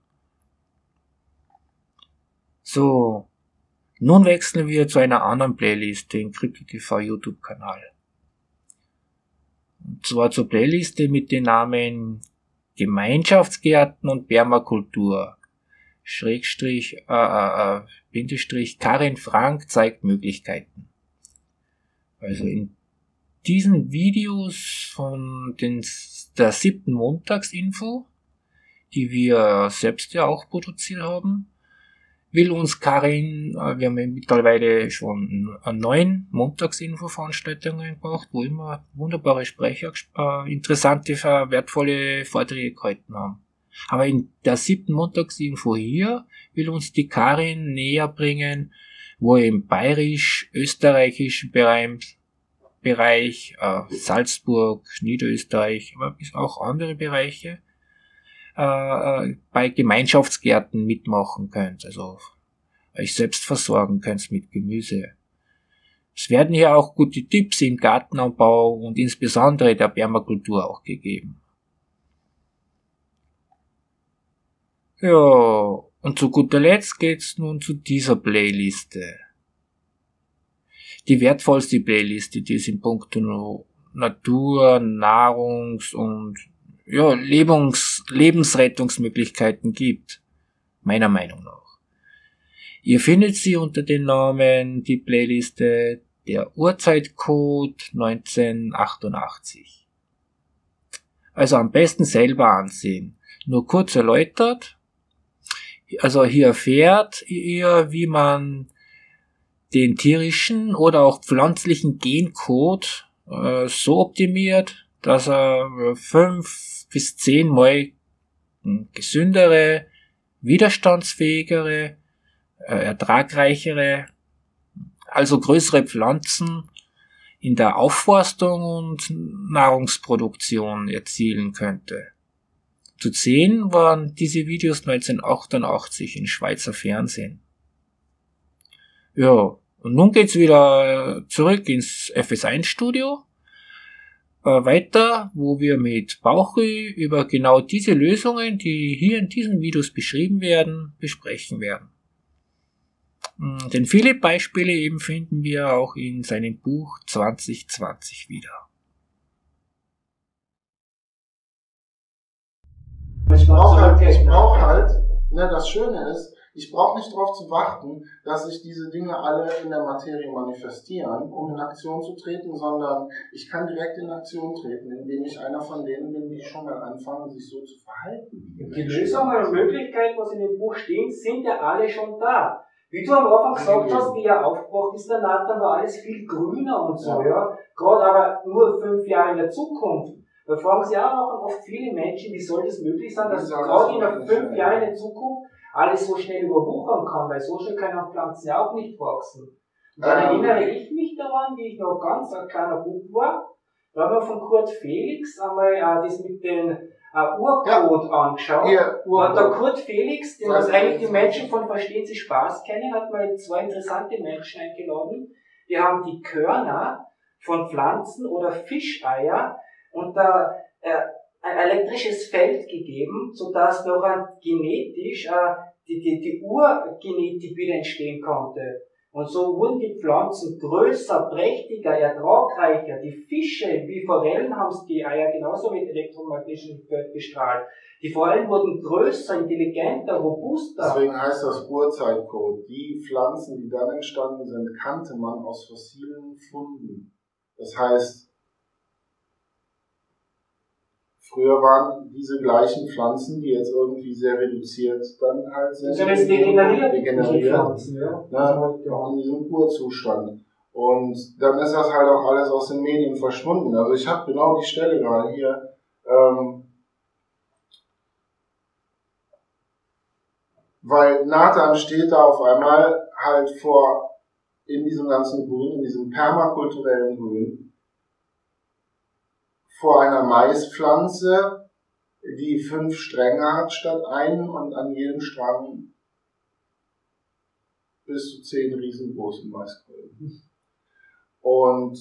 So, nun wechseln wir zu einer anderen Playlist, den CryptoTV YouTube-Kanal. Und zwar zur Playliste mit den Namen Gemeinschaftsgärten und Permakultur. Bindestrich Karin Frank zeigt Möglichkeiten. Also in diesen Videos von der 7. Montagsinfo, die wir selbst ja auch produziert haben, will uns Karin, wir haben mittlerweile schon 9 Montagsinfo-Veranstaltungen gemacht, wo immer wunderbare Sprecher, interessante, wertvolle Vorträge gehalten haben. Aber in der 7. Montagsinfo hier will uns die Karin näher bringen, wo im bayerisch-österreichischen Bereich, Salzburg, Niederösterreich, aber bis auch andere Bereiche, bei Gemeinschaftsgärten mitmachen könnt, also euch selbst versorgen könnt mit Gemüse. Es werden hier auch gute Tipps im Gartenanbau und insbesondere der Permakultur auch gegeben. Ja, und zu guter Letzt geht's nun zu dieser Playliste. Die wertvollste Playliste, die es in puncto Natur, Nahrungs- und Lebensrettungsmöglichkeiten gibt. Meiner Meinung nach. Ihr findet sie unter dem Namen, die Playliste, der Urzeitcode 1988. Also am besten selber ansehen. Nur kurz erläutert. Also hier erfährt ihr, wie man den tierischen oder auch pflanzlichen Gencode so optimiert, dass er 5 bis 10 Mal gesündere, widerstandsfähigere, ertragreichere, also größere Pflanzen in der Aufforstung und Nahrungsproduktion erzielen könnte. Zu sehen waren diese Videos 1988 im Schweizer Fernsehen. Ja, Und nun geht's wieder zurück ins FS1-Studio. Weiter, wo wir mit Bauchy über genau diese Lösungen, die hier in diesen Videos beschrieben werden, besprechen werden. Den viele Beispiele eben finden wir auch in seinem Buch 2020 wieder. Ich brauche halt, ne, das Schöne ist, ich brauche nicht darauf zu warten, dass sich diese Dinge alle in der Materie manifestieren, um in Aktion zu treten, sondern ich kann direkt in Aktion treten, indem ich einer von denen bin, die schon mal anfangen, sich so zu verhalten. Die Lösungen und Möglichkeiten, was in dem Buch stehen, sind ja alle schon da. Wie du am Anfang gesagt hast, wie er aufgebracht ist, der Nathan, war alles viel grüner und so, ja. Gerade aber nur 5 Jahre in der Zukunft. Da fragen sich auch oft viele Menschen, wie soll das möglich sein, dass gerade in 5 Jahren in der Zukunft alles so schnell überwuchern kann, weil so schnell können Pflanzen ja auch nicht wachsen. Und dann erinnere ich mich daran, wie ich noch ganz ein kleiner Bub war. Da haben wir von Kurt Felix einmal das mit den Urcode angeschaut. Und der Kurt Felix, den was eigentlich die Menschen von Verstehen Sie Spaß kennen, hat mal 2 interessante Menschen eingeladen. Die haben die Körner von Pflanzen oder Fischeier unter ein elektrisches Feld gegeben, sodass noch genetisch die Urgenetik wieder entstehen konnte. Und so wurden die Pflanzen größer, prächtiger, ertragreicher. Die Fische, wie Forellen, haben die Eier genauso mit elektromagnetischem Feld bestrahlt. Die Forellen wurden größer, intelligenter, robuster. Deswegen heißt das Urzeitcode. Die Pflanzen, die dann entstanden sind, kannte man aus fossilen Funden. Das heißt, früher waren diese gleichen Pflanzen, die jetzt irgendwie sehr reduziert dann halt sind. Also jetzt degeneriert, in diesem Urzustand. Und dann ist das halt auch alles aus den Medien verschwunden. Also ich habe genau die Stelle gerade hier. Weil Nathan steht da auf einmal halt in diesem ganzen Grün, in diesem permakulturellen Grün, vor einer Maispflanze, die 5 Stränge hat statt einen und an jedem Strang bis zu 10 riesengroße Maiskolben. Und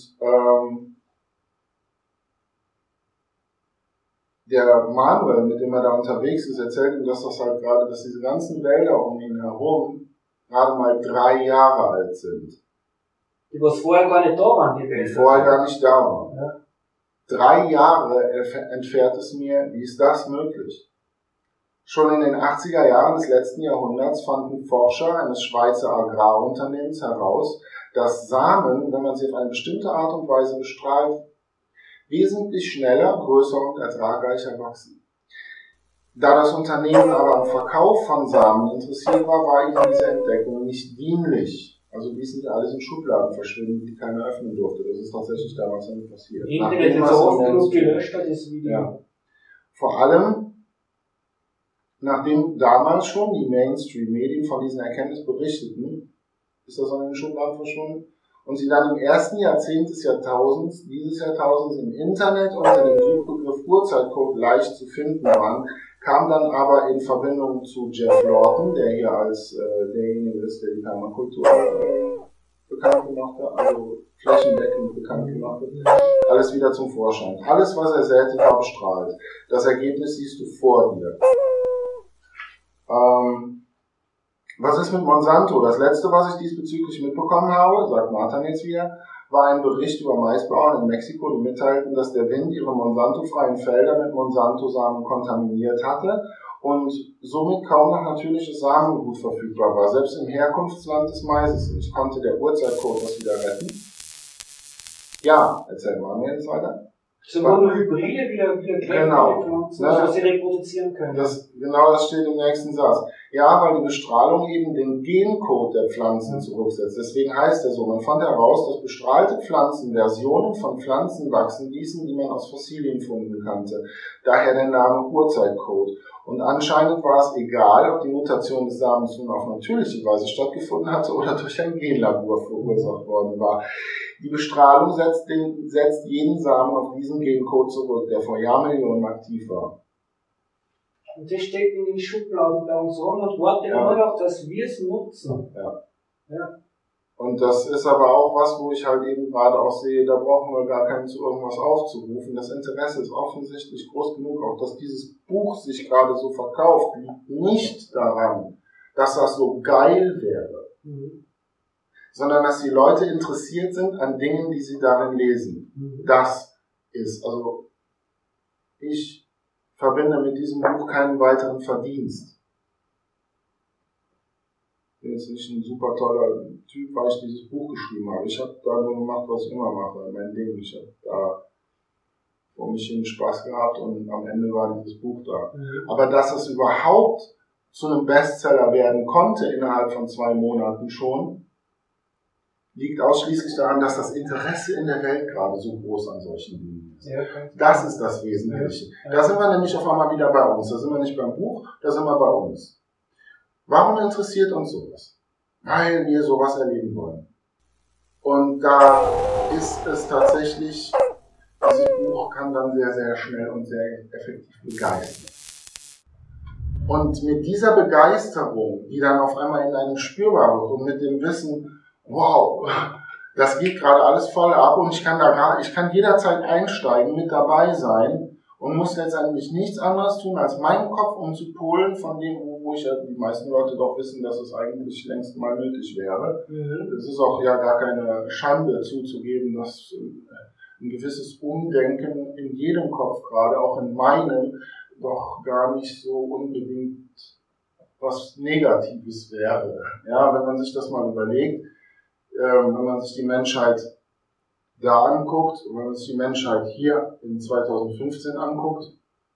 der Manuel, mit dem er da unterwegs ist, erzählt ihm, dass diese ganzen Wälder um ihn herum gerade mal 3 Jahre alt sind. Die was vorher gar nicht da waren, die Wälder. Die vorher gar nicht da waren. Ja. 3 Jahre entfährt es mir, wie ist das möglich? Schon in den 80er Jahren des letzten Jahrhunderts fanden Forscher eines Schweizer Agrarunternehmens heraus, dass Samen, wenn man sie auf eine bestimmte Art und Weise bestrahlt, wesentlich schneller, größer und ertragreicher wachsen. Da das Unternehmen aber am Verkauf von Samen interessiert war, war ihnen diese Entdeckung nicht dienlich. Also die sind alles in Schubladen verschwunden, die keiner öffnen durfte. Das ist tatsächlich damals nicht passiert. Internet ist so oft genug gelöscht hat, das Video. Ja. Vor allem, nachdem damals schon die Mainstream-Medien von diesen Erkenntnissen berichteten, ist das an den Schubladen verschwunden. Und sie dann im ersten Jahrzehnt dieses Jahrtausends im Internet unter dem Suchbegriff Urzeitcode leicht zu finden waren, kam dann aber in Verbindung zu Jeff Lawton, der hier als derjenige ist, der die Permakultur bekannt gemacht hat, also flächendeckend bekannt gemacht hat, alles wieder zum Vorschein. Alles, was er säte, war bestrahlt. Das Ergebnis siehst du vor dir. Was ist mit Monsanto? Das letzte, was ich diesbezüglich mitbekommen habe, sagt Nathan jetzt wieder, war ein Bericht über Maisbauern in Mexiko, die mitteilten, dass der Wind ihre Monsanto-freien Felder mit Monsanto-Samen kontaminiert hatte und somit kaum noch natürliches Samengut verfügbar war, selbst im Herkunftsland des Maises nicht. Konnte der Urzeitcode das wieder retten? Ja, erzähl mal mir jetzt weiter. So wurden Hybride wieder genau. Pflanzen, dass sie reproduzieren können. Das steht im nächsten Satz. Ja, weil die Bestrahlung eben den Gencode der Pflanzen zurücksetzt. Deswegen heißt er so. Man fand heraus, dass bestrahlte Pflanzen Versionen von Pflanzen wachsen ließen, die man aus Fossilienfunden kannte. Daher der Name Urzeitcode. Und anscheinend war es egal, ob die Mutation des Samens nun auf natürliche Weise stattgefunden hatte oder durch ein Genlabor verursacht worden war. Die Bestrahlung setzt jeden Samen auf diesen Gencode zurück, der vor Jahrmillionen aktiv war. Und das steckt in den Schubladen bei uns rum und wartet immer noch, dass wir es nutzen. Ja. Und das ist aber auch was, wo ich halt eben gerade auch sehe, da brauchen wir gar keinen zu irgendwas aufzurufen. Das Interesse ist offensichtlich groß genug, auch dass dieses Buch sich gerade so verkauft, liegt nicht daran, dass das so geil wäre, sondern dass die Leute interessiert sind an Dingen, die sie darin lesen. Das ist, also ich verbinde mit diesem Buch keinen weiteren Verdienst. Ich bin jetzt nicht ein super toller Typ, weil ich dieses Buch geschrieben habe. Ich habe da nur gemacht, was ich immer mache, mein Ding. Ich habe da vor mich hin Spaß gehabt und am Ende war dieses Buch da. Aber dass es überhaupt zu einem Bestseller werden konnte innerhalb von 2 Monaten schon, liegt ausschließlich daran, dass das Interesse in der Welt gerade so groß an solchen Dingen ist. Das ist das Wesentliche. Da sind wir nämlich auf einmal wieder bei uns. Da sind wir nicht beim Buch, da sind wir bei uns. Warum interessiert uns sowas? Weil wir sowas erleben wollen. Und da ist es tatsächlich, dieses Buch kann dann sehr, sehr schnell und sehr effektiv begeistern. Und mit dieser Begeisterung, die dann auf einmal in einem spürbar wird und mit dem Wissen, wow, das geht gerade alles voll ab und ich kann jederzeit einsteigen, mit dabei sein und muss letztendlich nichts anderes tun, als meinen Kopf umzupolen von dem, wo ich ja die meisten Leute doch wissen, dass es eigentlich längst mal nötig wäre. Es ist auch ja gar keine Schande zuzugeben, dass ein gewisses Umdenken in jedem Kopf, gerade auch in meinem, doch gar nicht so unbedingt was Negatives wäre. Ja, wenn man sich das mal überlegt, wenn man sich die Menschheit da anguckt, und wenn man sich die Menschheit hier in 2015 anguckt,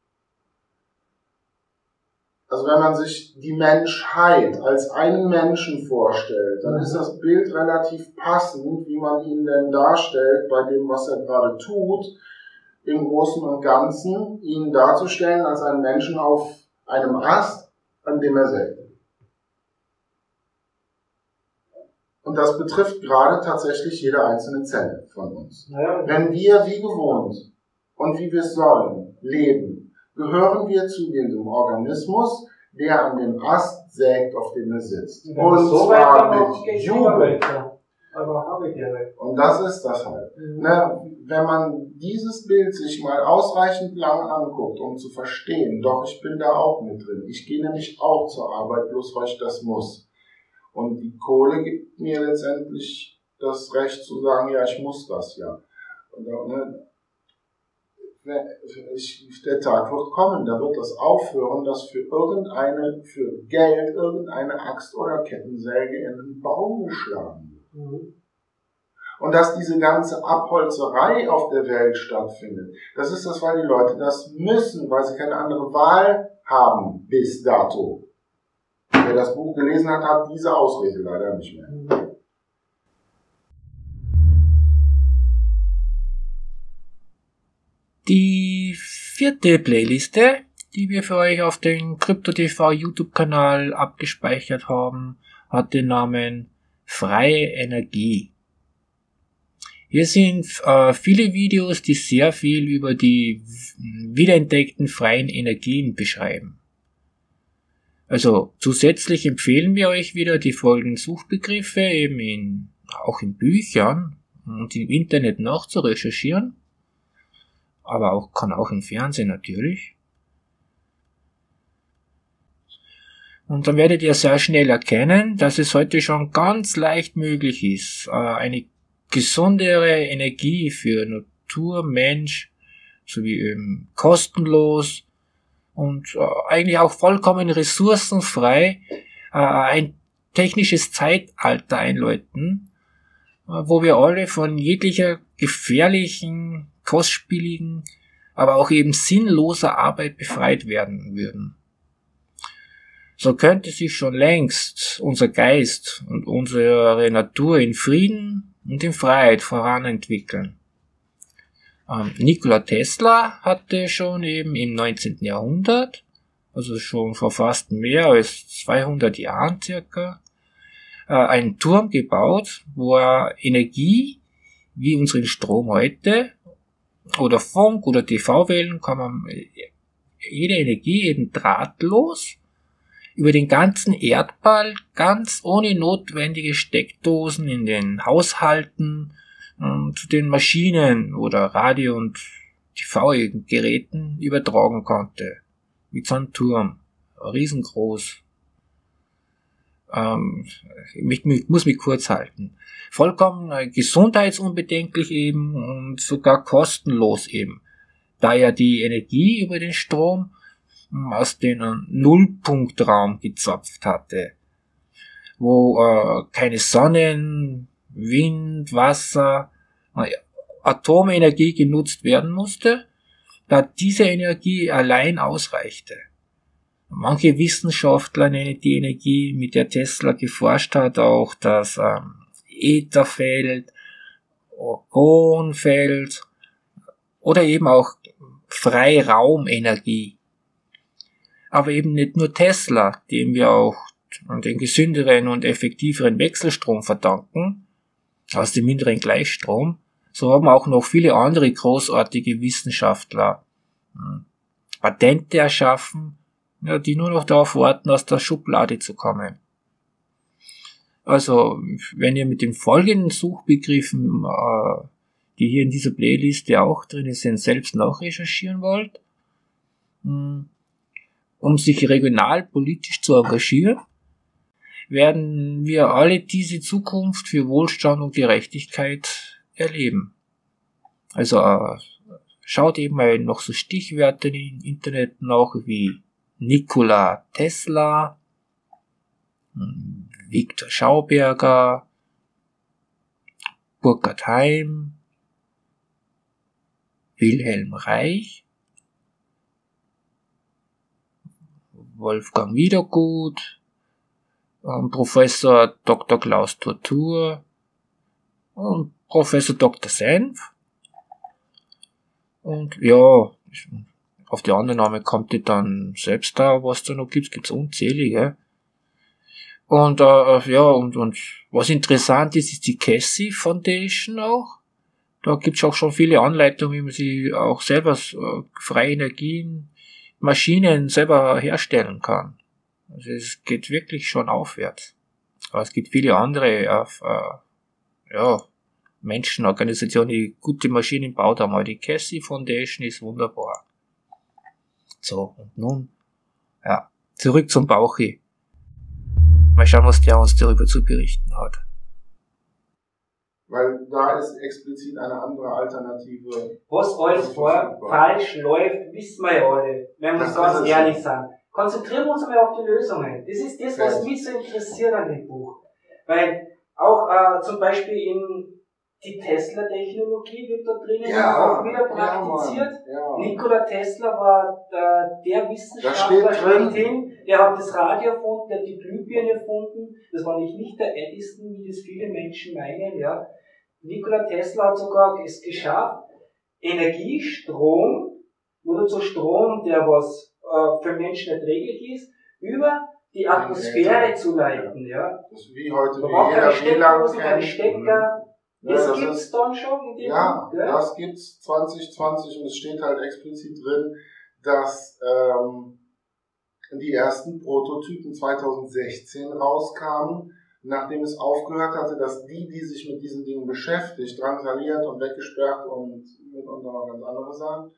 also wenn man sich die Menschheit als einen Menschen vorstellt, dann ist das Bild relativ passend, wie man ihn denn darstellt bei dem, was er gerade tut, im Großen und Ganzen, ihn darzustellen als einen Menschen auf einem Ast, an dem er sägt. Und das betrifft gerade tatsächlich jede einzelne Zelle von uns. Wenn wir wie gewohnt und wie wir sollen leben, gehören wir zu diesem Organismus, der an dem Ast sägt, auf dem er sitzt. Und so zwar mit Jubel. Aber habe ich ja nicht. Und das ist das halt. Wenn man dieses Bild sich mal ausreichend lang anguckt, um zu verstehen, doch, ich bin da auch mit drin. Ich gehe nämlich auch zur Arbeit, bloß weil ich das muss. Und die Kohle gibt mir letztendlich das Recht zu sagen, ja, ich muss das ja. Und, der Tag wird kommen, da wird das aufhören, dass für Geld irgendeine Axt oder Kettensäge in den Baum geschlagen wird. Und dass diese ganze Abholzerei auf der Welt stattfindet, das ist das, weil die Leute das müssen, weil sie keine andere Wahl haben bis dato. Wer das Buch gelesen hat, hat diese Ausrede leider nicht mehr. Die 4. Playliste, die wir für euch auf den Krypto.tv YouTube-Kanal abgespeichert haben, hat den Namen Freie Energie. Hier sind viele Videos, die sehr viel über die wiederentdeckten freien Energien beschreiben. Also zusätzlich empfehlen wir euch wieder die folgenden Suchbegriffe eben auch in Büchern und im Internet nachzurecherchieren, aber kann auch im Fernsehen natürlich. Und dann werdet ihr sehr schnell erkennen, dass es heute schon ganz leicht möglich ist, eine gesundere Energie für Natur, Mensch sowie eben kostenlos und eigentlich auch vollkommen ressourcenfrei ein technisches Zeitalter einläuten, wo wir alle von jeglicher gefährlichen, kostspieligen, aber auch eben sinnloser Arbeit befreit werden würden. So könnte sich schon längst unser Geist und unsere Natur in Frieden und in Freiheit voranentwickeln. Nikola Tesla hatte schon eben im 19. Jahrhundert, also schon vor fast mehr als 200 Jahren circa, einen Turm gebaut, wo er Energie, wie unseren Strom heute, oder Funk oder TV-Wellen, kann man jede Energie eben drahtlos über den ganzen Erdball, ganz ohne notwendige Steckdosen in den Haushalten, zu den Maschinen oder Radio- und TV-Geräten übertragen konnte. Wie so ein Turm. Riesengroß. Ich muss mich kurz halten. Vollkommen gesundheitsunbedenklich eben und sogar kostenlos eben. Da ja die Energie über den Strom aus dem Nullpunktraum gezapft hatte, wo keine Sonnen, Wind, Wasser, Atomenergie genutzt werden musste, da diese Energie allein ausreichte. Manche Wissenschaftler nennen die Energie, mit der Tesla geforscht hat, auch das Ätherfeld, Orgonfeld oder eben auch Freiraumenergie. Aber eben nicht nur Tesla, dem wir auch den gesünderen und effektiveren Wechselstrom verdanken, aus dem minderen Gleichstrom, so haben auch noch viele andere großartige Wissenschaftler Patente erschaffen, die nur noch darauf warten, aus der Schublade zu kommen. Also, wenn ihr mit den folgenden Suchbegriffen, die hier in dieser Playliste auch drin sind, selbst nachrecherchieren wollt, um sich regionalpolitisch zu engagieren, werden wir alle diese Zukunft für Wohlstand und Gerechtigkeit erleben. Also schaut eben mal noch so Stichwörter im Internet nach wie Nikola Tesla, Viktor Schauberger, Burkhard Heim, Wilhelm Reich, Wolfgang Wiedergut, Professor Dr. Klaus Tortur und Professor Dr. Senf. Und ja, auf die anderen Namen kommt ihr dann selbst da, was da noch gibt's unzählige. Und und was interessant ist die Cassie Foundation auch. Da gibt's auch schon viele Anleitungen, wie man sie auch selber freie Energien, Maschinen selber herstellen kann. Also es geht wirklich schon aufwärts. Aber es gibt viele andere Menschen, Organisationen, die gute Maschinen baut haben. Aber die Cassie Foundation ist wunderbar. So, und nun, zurück zum Bauchi. Mal schauen, was der uns darüber zu berichten hat. Weil da ist explizit eine andere Alternative. Was alles falsch läuft, wissen wir ja alle, wenn wir ganz ehrlich sind. Konzentrieren wir uns mal auf die Lösungen. Das ist das, was mich so interessiert an dem Buch. Weil auch zum Beispiel in die Tesla-Technologie wird da drinnen auch wieder praktiziert. Nikola Tesla war der Wissenschaftler schlechthin, der hat das Radio erfunden, der hat die Glühbirne erfunden. Das war nicht der Edison, wie das viele Menschen meinen. Ja. Nikola Tesla hat sogar es geschafft, Energie, Strom, oder zu Strom, der was für Menschen erträglich ist, über die Atmosphäre zu leiten. Ja. Das ist wie heute, man braucht keine Steckdosen, keine Stecker. Das gibt's dann schon in dem Buch, gell? Das gibt's 2020 und es steht halt explizit drin, dass die ersten Prototypen 2016 rauskamen, nachdem es aufgehört hatte, dass die sich mit diesen Dingen beschäftigt, drangsaliert und weggesperrt und mitunter noch ganz andere Sachen,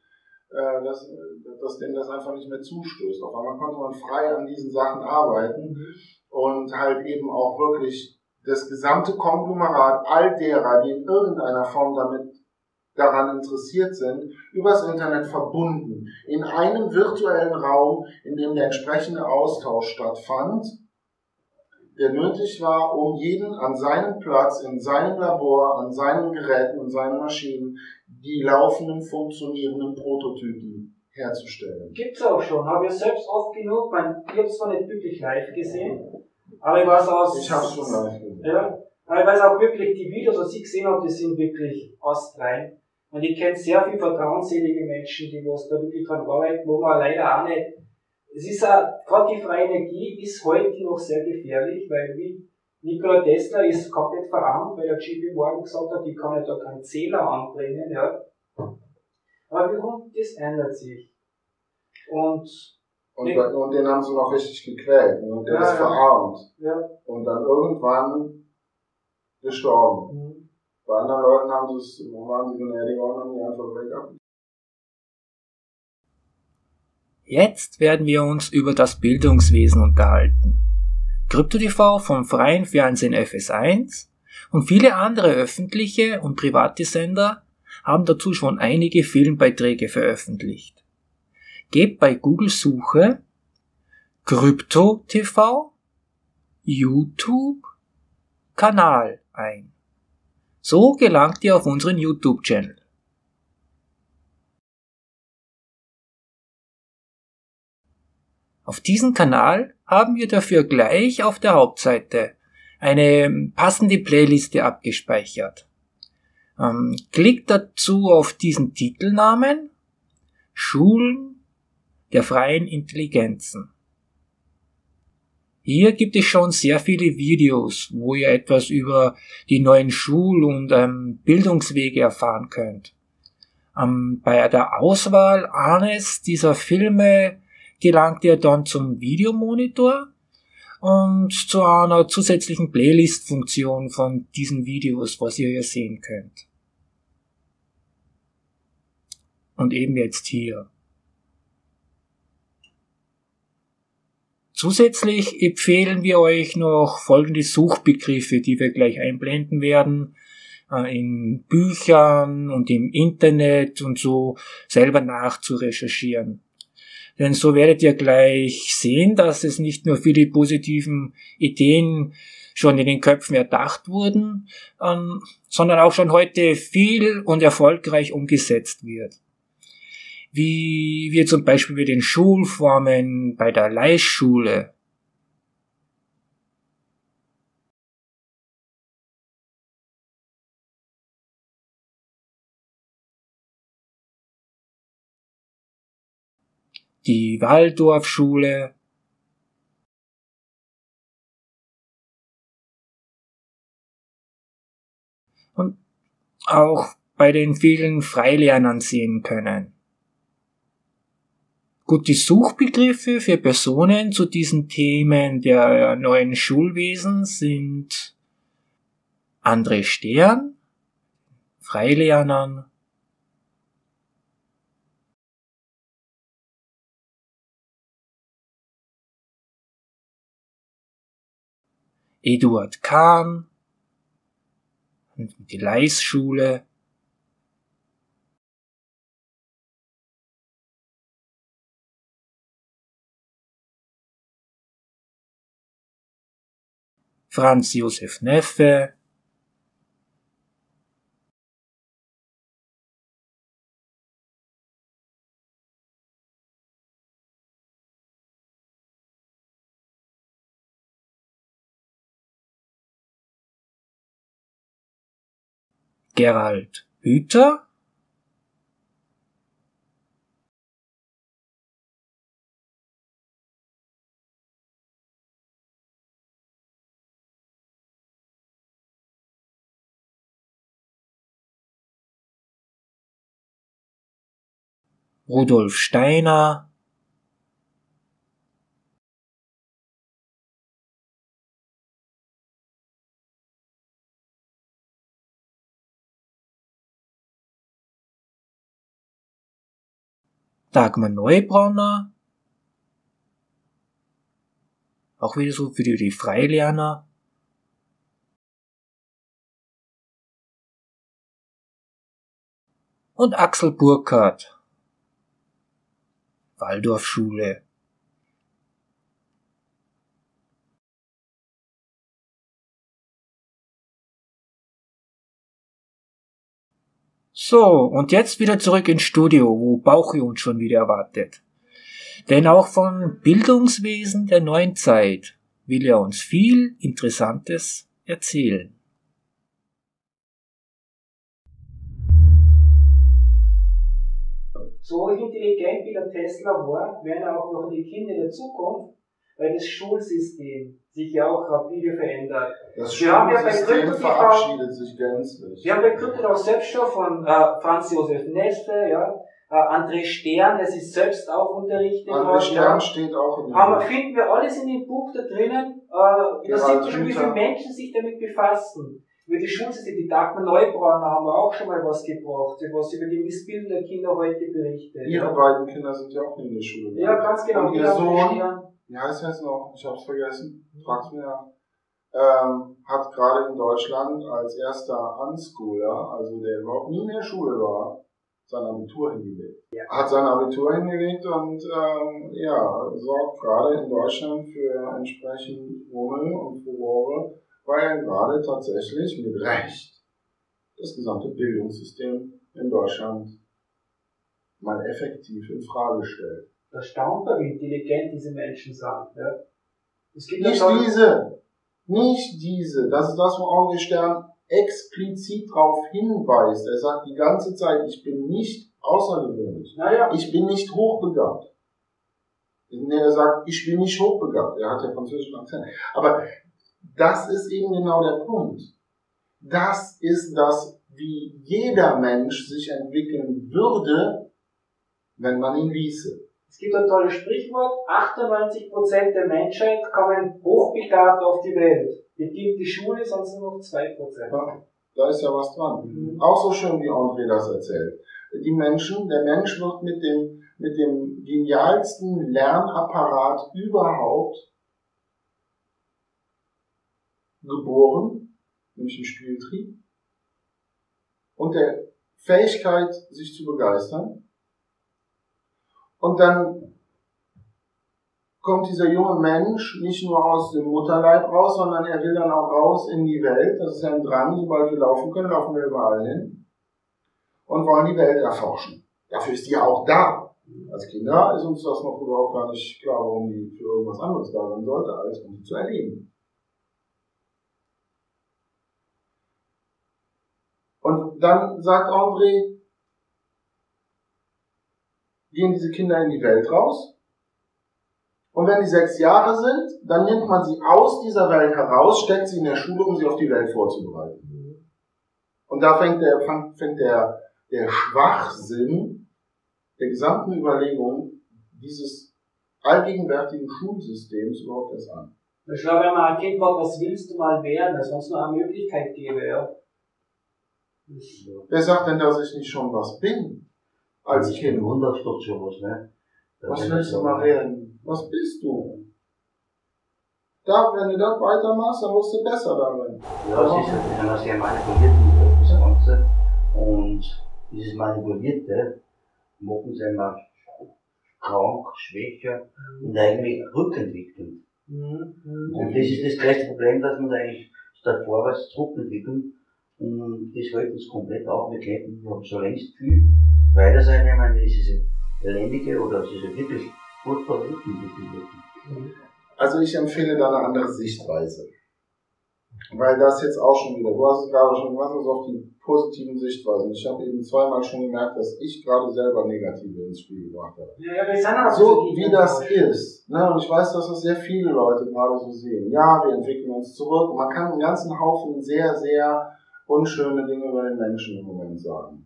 dass denen das einfach nicht mehr zustößt. Auf einmal konnte man frei an diesen Sachen arbeiten und halt eben auch wirklich das gesamte Konglomerat all derer, die in irgendeiner Form daran interessiert sind, übers Internet verbunden, in einem virtuellen Raum, in dem der entsprechende Austausch stattfand, der nötig war, um jeden an seinem Platz, in seinem Labor, an seinen Geräten und seinen Maschinen die laufenden, funktionierenden Prototypen herzustellen. Gibt's auch schon, habe ich selbst oft genug, ich habe es zwar nicht wirklich live gesehen, aber ich weiß Ich habe es schon live gesehen. Ja, aber ich weiß auch wirklich, die Videos, was ich gesehen habe, die sind wirklich astrein. Und ich kenne sehr viele vertrauensselige Menschen, die was da wirklich dran arbeiten, wo man leider auch nicht. Es ist auch, gerade die freie Energie ist heute noch sehr gefährlich, weil wie Nikola Tesla ist komplett verarmt, weil der JP Morgan gesagt hat, ich kann ja da keinen Zähler anbringen, ja. Aber warum? Das ändert sich. Und Und den haben sie noch richtig gequält. Ne? Der ist verarmt. Ja. Und dann irgendwann gestorben. Bei anderen Leuten waren sie gnädiger und haben die einfach weg. Jetzt werden wir uns über das Bildungswesen unterhalten. KryptoTV vom Freien Fernsehen FS1 und viele andere öffentliche und private Sender haben dazu schon einige Filmbeiträge veröffentlicht. Gebt bei Google Suche KryptoTV YouTube Kanal ein. So gelangt ihr auf unseren YouTube-Channel. Auf diesem Kanal haben wir dafür gleich auf der Hauptseite eine passende Playliste abgespeichert. Klickt dazu auf diesen Titelnamen Schulen der freien Intelligenzen. Hier gibt es schon sehr viele Videos, wo ihr etwas über die neuen Schul- und Bildungswege erfahren könnt. Bei der Auswahl eines dieser Filme gelangt ihr dann zum Videomonitor und zu einer zusätzlichen Playlist-Funktion von diesen Videos, was ihr hier sehen könnt. Und eben jetzt hier. Zusätzlich empfehlen wir euch noch folgende Suchbegriffe, die wir gleich einblenden werden, in Büchern und im Internet und so selber nachzurecherchieren. Denn so werdet ihr gleich sehen, dass es nicht nur viele positiven Ideen schon in den Köpfen erdacht wurden, sondern auch schon heute viel und erfolgreich umgesetzt wird. Wie wir zum Beispiel mit den Schulformen bei der Leihschule. Die Waldorfschule. Und auch bei den vielen Freilernern sehen können. Gut, die Suchbegriffe für Personen zu diesen Themen der neuen Schulwesen sind André Stern, Freilernern, Eduard Kahn, die Leisschule, Franz Josef Neffe, Gerald Hüther, Rudolf Steiner, Dagmar Neubronner, auch wieder so für die Freilerner, und Axel Burkhardt, Waldorfschule. So, und jetzt wieder zurück ins Studio, wo Bauchi uns schon wieder erwartet. Denn auch vom Bildungswesen der neuen Zeit will er uns viel Interessantes erzählen. So intelligent wie der Tesla war, werden auch noch die Kinder der Zukunft, weil das Schulsystem sich ja auch rapide verändert. Das Schulsystem verabschiedet sich gänzlich. Wir haben bei KryptoTV selbst schon von Franz Josef Neffe, ja, André Stern, der sich selbst auch unterrichtet hat. André Stern steht auch in dem Aber Buch. finden wir alles in dem Buch da drinnen. Da sieht man schon, wie viele Menschen sich damit befassen. Über die Schulsysteme, die Dagmar Neubrauner haben wir auch schon mal was gebracht, was über die Missbildung der Kinder heute berichtet. Ihre beiden Kinder sind ja auch in der Schule. Ja, ganz genau. Und ihr Sohn, wie heißt er jetzt noch? Ich hab's vergessen. Frag's mir ja. Hat gerade in Deutschland als erster Unschooler, also der überhaupt nie in der Schule war, sein Abitur hingelegt. Ja. Hat sein Abitur hingelegt und sorgt gerade in Deutschland für entsprechend Rummel und Furore, weil er gerade tatsächlich mit Recht das gesamte Bildungssystem in Deutschland mal effektiv in Frage stellt. Das staunt man, wie intelligent diese Menschen sind. Ja. Es gibt Nicht diese. Das ist das, wo André Stern explizit darauf hinweist. Er sagt die ganze Zeit, ich bin nicht außergewöhnlich. Naja. Ich bin nicht hochbegabt. Er sagt, ich bin nicht hochbegabt. Er hat ja französischen Akzent. Aber das ist eben genau der Punkt. Das ist das, wie jeder Mensch sich entwickeln würde, wenn man ihn ließe. Es gibt ein tolles Sprichwort, 98% der Menschheit kommen hochbegabt auf die Welt. Beginnt die Schule, sonst nur noch 2%. Ja, da ist ja was dran. Auch so schön, wie André das erzählt. Der Mensch wird mit dem genialsten Lernapparat überhaupt geboren, nämlich im Spieltrieb, und der Fähigkeit, sich zu begeistern. Und dann kommt dieser junge Mensch nicht nur aus dem Mutterleib raus, sondern er will dann auch raus in die Welt. Das ist ja ein Drang, sobald wir laufen können, laufen wir überall hin und wollen die Welt erforschen. Dafür ist die ja auch da. Als Kinder ist uns das noch überhaupt gar nicht klar, warum die für irgendwas anderes da sein sollte, als um sie zu erleben. Und dann sagt André, gehen diese Kinder in die Welt raus. Und wenn die 6 Jahre sind, dann nimmt man sie aus dieser Welt heraus, steckt sie in der Schule, um sie auf die Welt vorzubereiten. Und da fängt der Schwachsinn der gesamten Überlegung dieses allgegenwärtigen Schulsystems überhaupt erst an. Ich glaube, wenn man ein Kind fragt, was willst du mal werden, dass es nur eine Möglichkeit gäbe, ja. Wer sagt denn, dass ich nicht schon was bin? Als ich Kind. bewundere doch schon was, ne? Was willst du mal werden? Was bist du? Wenn du das weitermachst, dann wirst du besser darin. Ja, es ist halt einer sehr manipulierten das Ganze. Und dieses Manipulierte machen sie einmal krank, schwächer und eigentlich rückentwickelnd. Und das ist das größte Problem, dass wir eigentlich statt vorwärts zurückentwickeln. Und das hält uns komplett auf. Wir könnten schon längst viel weiter sein, ich meine, diese elendige oder diese wirklich furchtbar rückentwickelt. Also ich empfehle da eine andere Sichtweise. Weil das jetzt auch schon wieder, du hast es gerade schon gemacht, also auf die positiven Sichtweisen. Ich habe eben zweimal schon gemerkt, dass ich gerade selber Negative ins Spiel gebracht habe. Ja, wir sind auch so wie das ist. Ne? Und ich weiß, dass das sehr viele Leute gerade so sehen. Ja, wir entwickeln uns zurück. Und man kann einen ganzen Haufen sehr, sehr unschöne Dinge über den Menschen im Moment sagen.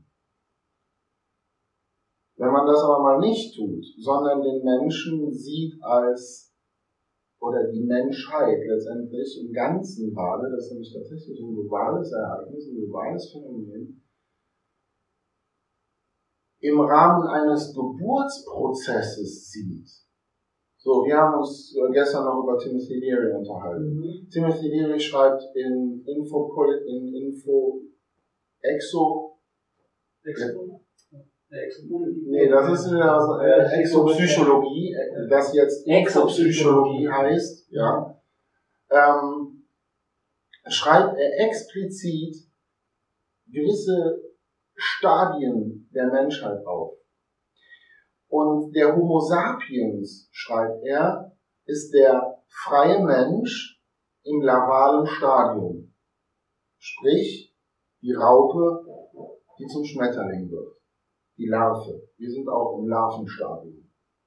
Wenn man das aber mal nicht tut, sondern den Menschen sieht oder die Menschheit letztendlich im Ganzen gerade, das ist nämlich tatsächlich ein globales Ereignis, ein globales Phänomen, im Rahmen eines Geburtsprozesses sieht. So, wir haben uns gestern noch über Timothy Leary unterhalten. Timothy Leary schreibt in das ist Exopsychologie, das jetzt Exopsychologie heißt, ja. Schreibt er explizit gewisse Stadien der Menschheit auf. Und der Homo sapiens, schreibt er, ist der freie Mensch im larvalen Stadium. Sprich, die Raupe, die zum Schmetterling wird. Die Larve. Wir sind auch im Larvenstadium.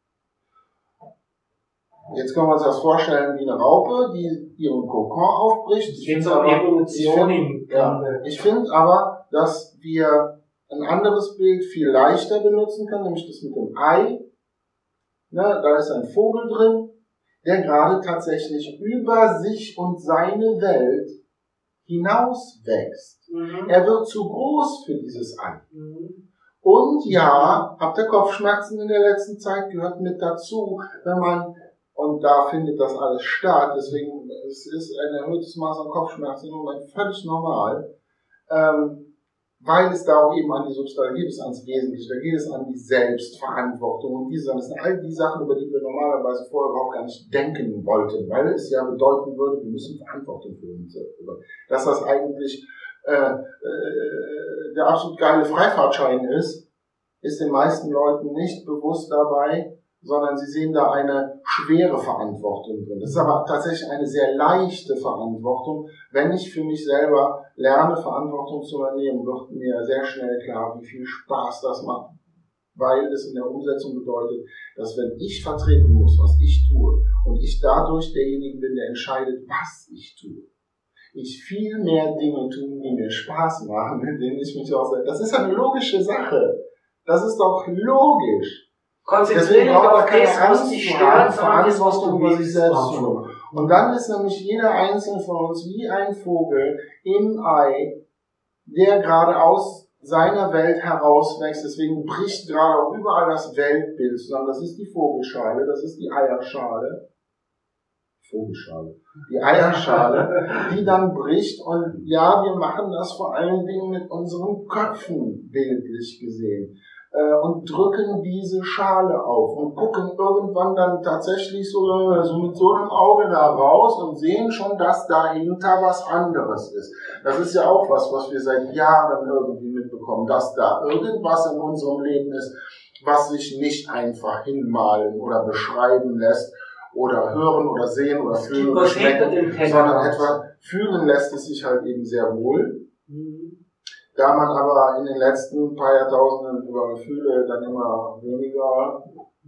Jetzt können wir uns das vorstellen wie eine Raupe, die ihren Kokon aufbricht. Ich finde aber, dass wir ein anderes Bild viel leichter benutzen kann, nämlich das mit dem Ei. Da ist ein Vogel drin, der gerade tatsächlich über sich und seine Welt hinaus wächst. Er wird zu groß für dieses Ei. Und ja, habt ihr Kopfschmerzen in der letzten Zeit, gehört mit dazu, wenn man, und da findet das alles statt, deswegen es ist ein erhöhtes Maß an Kopfschmerzen im Moment völlig normal, weil es da auch eben an die Substanz, da geht es ans Wesentliche, da geht es an die Selbstverantwortung und diese Sachen. Das sind all die Sachen, über die wir normalerweise vorher überhaupt gar nicht denken wollten, weil es ja bedeuten würde, wir müssen Verantwortung für uns selber. Dass das eigentlich der absolut geile Freifahrtschein ist den meisten Leuten nicht bewusst dabei, sondern sie sehen da eine schwere Verantwortung drin. Das ist aber tatsächlich eine sehr leichte Verantwortung. Wenn ich für mich selber lerne, Verantwortung zu übernehmen, wird mir sehr schnell klar, wie viel Spaß das macht. Weil es in der Umsetzung bedeutet, dass wenn ich vertreten muss, was ich tue, und ich dadurch derjenige bin, der entscheidet, was ich tue, ich viel mehr Dinge tue, die mir Spaß machen, mit denen ich mich auch... Das ist eine logische Sache. Das ist doch logisch. Konzentrieren auf das, was dich stört, sondern das, was du über sich selbst tun. Und dann ist nämlich jeder einzelne von uns wie ein Vogel im Ei, der gerade aus seiner Welt herauswächst. Deswegen bricht gerade auch überall das Weltbild zusammen. Das ist die Vogelschale, das ist die Eierschale. Die Eierschale, die dann bricht. Und ja, wir machen das vor allen Dingen mit unseren Köpfen, bildlich gesehen. Und drücken diese Schale auf und gucken irgendwann dann tatsächlich so mit so einem Auge da raus und sehen schon, dass dahinter was anderes ist. Das ist ja auch was wir seit Jahren irgendwie mitbekommen, dass da irgendwas in unserem Leben ist, was sich nicht einfach hinmalen oder beschreiben lässt oder hören oder sehen oder fühlen oder schmecken, sondern etwa fühlen lässt es sich halt eben sehr wohl. Da man aber in den letzten paar Jahrtausenden über Gefühle dann immer weniger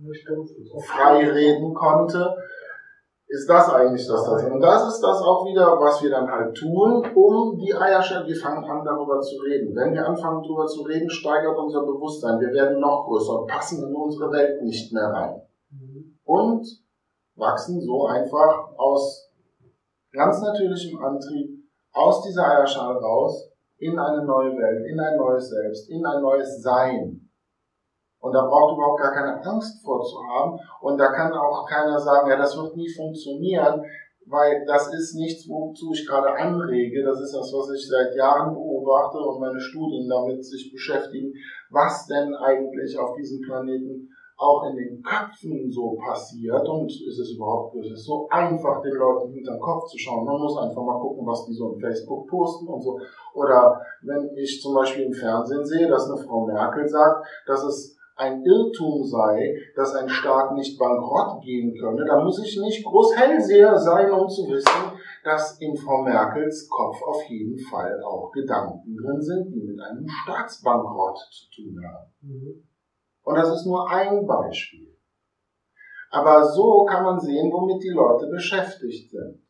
frei reden konnte, ist das eigentlich das. Und das ist das auch wieder, was wir dann halt tun, um die Eierschale, wir fangen an darüber zu reden. Wenn wir anfangen darüber zu reden, steigert unser Bewusstsein. Wir werden noch größer und passen in unsere Welt nicht mehr rein. Und wachsen so einfach aus ganz natürlichem Antrieb aus dieser Eierschale raus, in eine neue Welt, in ein neues Selbst, in ein neues Sein. Und da braucht überhaupt gar keine Angst vor zu haben. Und da kann auch keiner sagen, ja, das wird nie funktionieren, weil das ist nichts, wozu ich gerade anrege. Das ist das, was ich seit Jahren beobachte und meine Studien damit sich beschäftigen, was denn eigentlich auf diesem Planeten auch in den Köpfen so passiert. Und ist es überhaupt so einfach, den Leuten hinter den Kopf zu schauen. Man muss einfach mal gucken, was die so auf Facebook posten und so. Oder wenn ich zum Beispiel im Fernsehen sehe, dass eine Frau Merkel sagt, dass es ein Irrtum sei, dass ein Staat nicht bankrott gehen könne, dann muss ich nicht groß Hellseher sein, um zu wissen, dass in Frau Merkels Kopf auf jeden Fall auch Gedanken drin sind, die mit einem Staatsbankrott zu tun haben. Und das ist nur ein Beispiel. Aber so kann man sehen, womit die Leute beschäftigt sind.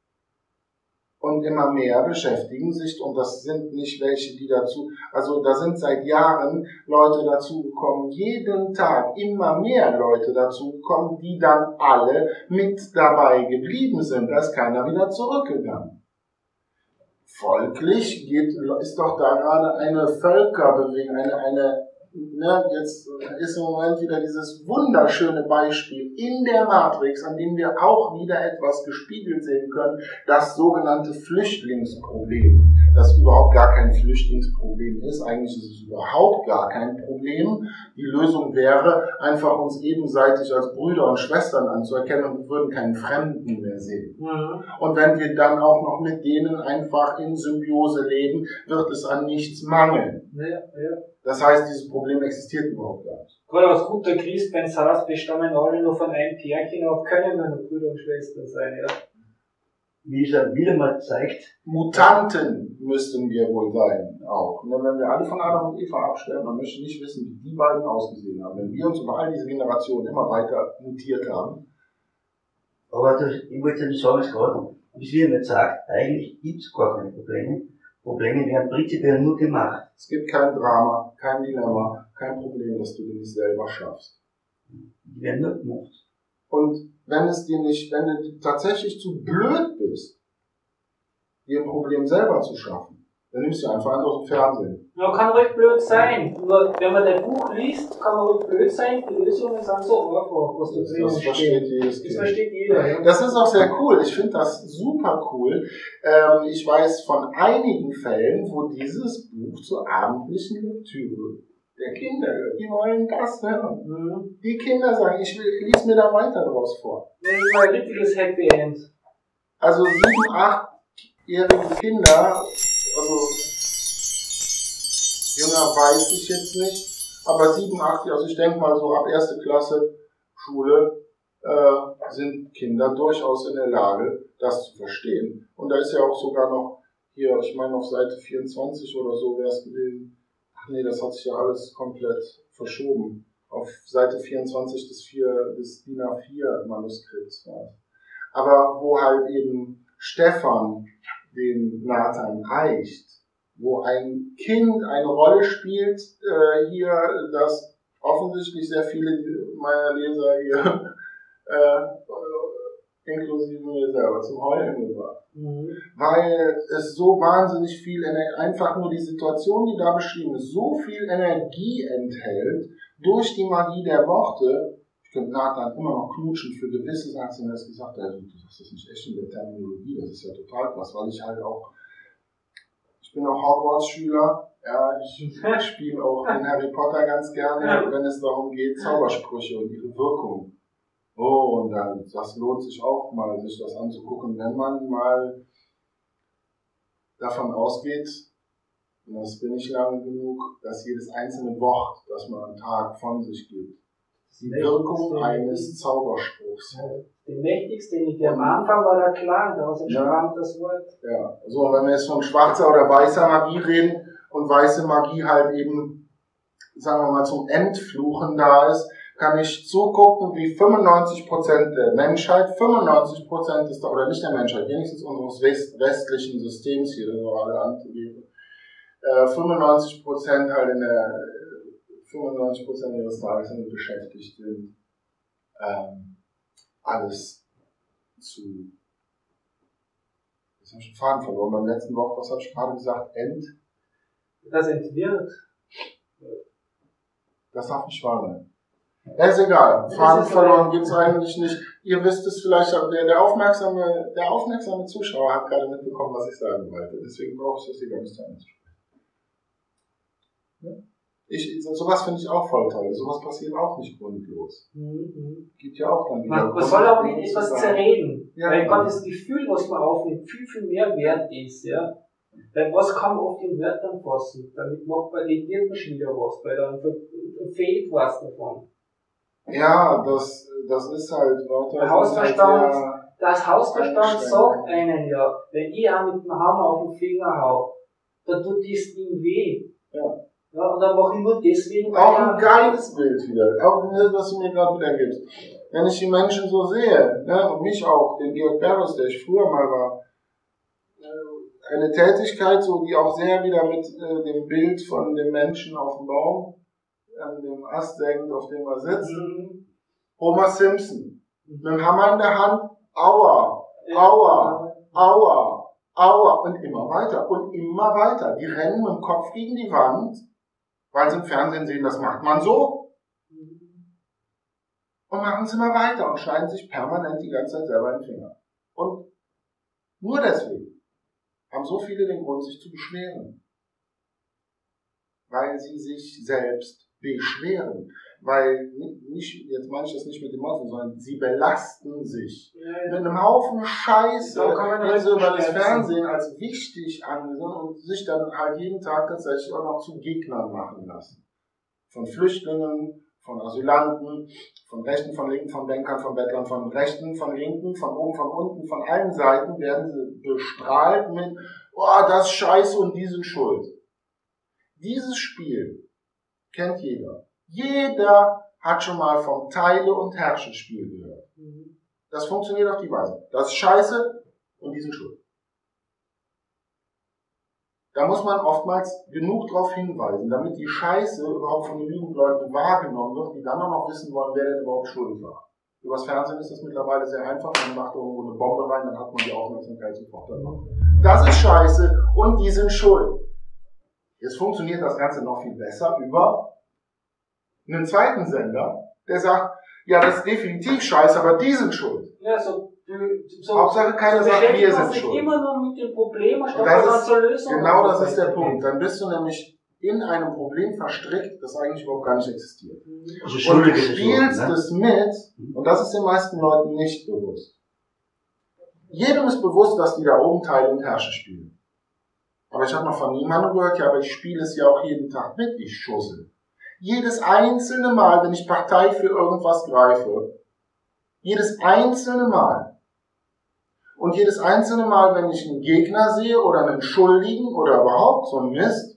Und immer mehr beschäftigen sich, und das sind nicht welche, die dazu, also da sind seit Jahren Leute dazugekommen, jeden Tag immer mehr Leute dazugekommen, die dann alle mit dabei geblieben sind. Da ist keiner wieder zurückgegangen. Folglich ist doch da gerade eine Völkerbewegung, jetzt ist im Moment wieder dieses wunderschöne Beispiel in der Matrix, an dem wir auch wieder etwas gespiegelt sehen können, das sogenannte Flüchtlingsproblem, das überhaupt gar kein Flüchtlingsproblem ist. Eigentlich ist es überhaupt gar kein Problem. Die Lösung wäre, einfach uns gegenseitig als Brüder und Schwestern anzuerkennen und wir würden keinen Fremden mehr sehen. Und wenn wir dann auch noch mit denen einfach in Symbiose leben, wird es an nichts mangeln. Das heißt, dieses Problem existiert überhaupt gar nicht. Gerade aus guter Christ, wenn es heißt, wir stammen alle nur von einem Pärchen ab, können wir nur Brüder und Schwestern sein, ja. Wie es ja wieder mal zeigt. Mutanten müssten wir wohl sein, auch. Und wenn wir alle von Adam und Eva abstellen, man möchte nicht wissen, wie die beiden ausgesehen haben. Wenn wir uns über all diese Generationen immer weiter mutiert haben. Aber ich wollte ja nicht sagen, es gerade, wie es wieder mal sagt, eigentlich gibt es gar keine Probleme. Probleme werden prinzipiell nur gemacht. Es gibt kein Drama, kein Dilemma, kein Problem, das du dir nicht selber schaffst. Die werden nur gemacht. Und wenn du tatsächlich zu blöd bist, dir ein Problem selber zu schaffen, dann nimmst du einfach aus dem Fernsehen. Ja, kann ruhig blöd sein. Nur wenn man das Buch liest, kann man ruhig blöd sein. Die Lösungen sind so einfach, was du drin Das versteht jedes Das Kind. versteht jeder, ja. Das ist auch sehr cool. Ich finde das super cool. Ich weiß von einigen Fällen, wo dieses Buch zur abendlichen Lektüre der Kinder gehört. Die wollen das hören. Mhm. Die Kinder sagen, ich lese mir da weiter draus vor. Das ist mal ein richtiges Happy End. Also 7-, 8-jährige Kinder, also jünger weiß ich jetzt nicht, aber 7, 8, also ich denke mal so ab 1. Klasse Schule sind Kinder durchaus in der Lage, das zu verstehen. Und da ist ja auch sogar noch hier, ich meine auf Seite 24 oder so wäre es gewesen, ach nee, das hat sich ja alles komplett verschoben. Auf Seite 24 des DIN A4 Manuskripts war es. Aber wo halt eben Stefan den Nathan eicht, wo ein Kind eine Rolle spielt, hier, das offensichtlich sehr viele meiner Leser hier, inklusive mir selber, zum Heulen gebracht. Mhm. Weil es so wahnsinnig viel, einfach nur die Situation, die da beschrieben ist, so viel Energie enthält, durch die Magie der Worte. Ich könnte Nathan immer noch knutschen für gewisse Sachen, das gesagt, also, du sagst das nicht echt in der Terminologie, das ist ja total krass, weil ich halt auch, ich bin auch Hogwarts-Schüler, ja, ich spiele auch in Harry Potter ganz gerne, wenn es darum geht, Zaubersprüche und ihre Wirkung. Oh, und dann, das lohnt sich auch mal, sich das anzugucken, wenn man mal davon ausgeht, und das bin ich lange genug, dass jedes einzelne Wort, das man am Tag von sich gibt, die Wirkung eines Zauberspruchs hat. Der mächtigste, am Anfang war der Klang, daraus entstammt das Wort. Ja, so, wenn wir jetzt von schwarzer oder weißer Magie reden und weiße Magie halt eben, sagen wir mal, zum Entfluchen da ist, kann ich zugucken, wie 95% der Menschheit, 95% ist, oder nicht der Menschheit, wenigstens unseres westlichen Systems hier, das auch alle anzugeben, 95% halt 95% ihres Tages damit beschäftigt sind, alles zu, jetzt habe ich den Faden verloren, beim letzten Wort, was habe ich gerade gesagt, das entwirrt. Das darf nicht wahr sein. Ja, ist egal, Faden verloren gibt's eigentlich nicht. Ihr wisst es vielleicht, der aufmerksame Zuschauer hat gerade mitbekommen, was ich sagen wollte. Deswegen brauche ich das hier gar nicht zu ansprechen. Sowas finde ich auch voll toll. Sowas passiert auch nicht grundlos. Gibt ja auch dann wieder. Man soll auch nicht etwas zerreden. Ja, weil Gott das Gefühl, was man aufnimmt, viel, viel mehr wert ist, ja. Weil was kann man auf den Wörtern fassen? Damit legiert man schon wieder was, weil dann fehlt was davon. Ja, das ist halt Wörter. Das Hausverstand sagt einen ja, wenn ich auch mit dem Hammer auf den Finger hau, dann tut das ihm weh. Ja. Ja, und dann mache ich nur deswegen. Auch ein geiles Bild wieder. Auch das, was du mir gerade wieder gibst. Wenn ich die Menschen so sehe, ne, und mich auch, den Georg Berus, der ich früher mal war, eine Tätigkeit, so, die auch sehr wieder mit dem Bild von dem Menschen auf dem Baum, an dem Ast sägend, auf dem er sitzt. Homer Simpson. Mit dem Hammer in der Hand, aua, aua, aua, aua, und immer weiter, und immer weiter. Die rennen mit dem Kopf gegen die Wand, weil sie im Fernsehen sehen, das macht man so. Und machen es immer weiter und schneiden sich permanent die ganze Zeit selber in den Finger. Und nur deswegen haben so viele den Grund, sich zu beschweren. Weil sie sich selbst beschweren. Weil, jetzt meine ich das nicht mit dem Wort, sondern sie belasten sich. Mit einem Haufen Scheiße, den sie über das Fernsehen als wichtig ansehen und sich dann halt jeden Tag tatsächlich auch noch zu Gegnern machen lassen. Von Flüchtlingen, von Asylanten, von Rechten, von Linken, von Bankern, von Bettlern, von Rechten, von Linken, von oben, von unten, von allen Seiten werden sie bestrahlt mit, oh, das ist Scheiße und die sind schuld. Dieses Spiel kennt jeder. Jeder hat schon mal vom Teile- und Herrsche-Spiel gehört. Das funktioniert auf die Weise. Das ist Scheiße und die sind schuld. Da muss man oftmals genug darauf hinweisen, damit die Scheiße überhaupt von genügend Leuten wahrgenommen wird, die dann auch noch wissen wollen, wer denn überhaupt schuld war. Übers Fernsehen ist das mittlerweile sehr einfach, man macht irgendwo eine Bombe rein, dann hat man die Aufmerksamkeit sofort darauf. Das ist Scheiße und die sind schuld. Jetzt funktioniert das Ganze noch viel besser über einen zweiten Sender, der sagt, ja, das ist definitiv Scheiße, aber die sind schuld. Ja, Hauptsache keiner sagt, wir sind schuld. Immer nur mit dem Problem, statt dann zur Lösung. Genau, das ist der Punkt. Dann bist du nämlich in einem Problem verstrickt, das eigentlich überhaupt gar nicht existiert. Also und du spielst es mit, und das ist den meisten Leuten nicht bewusst. Jedem ist bewusst, dass die da oben Teil und Herrsche spielen. Aber ich habe noch von niemandem gehört, ja, aber ich spiele es ja auch jeden Tag mit, ich schussel. Jedes einzelne Mal, wenn ich Partei für irgendwas greife, jedes einzelne Mal. Und jedes einzelne Mal, wenn ich einen Gegner sehe oder einen Schuldigen oder überhaupt so einen Mist,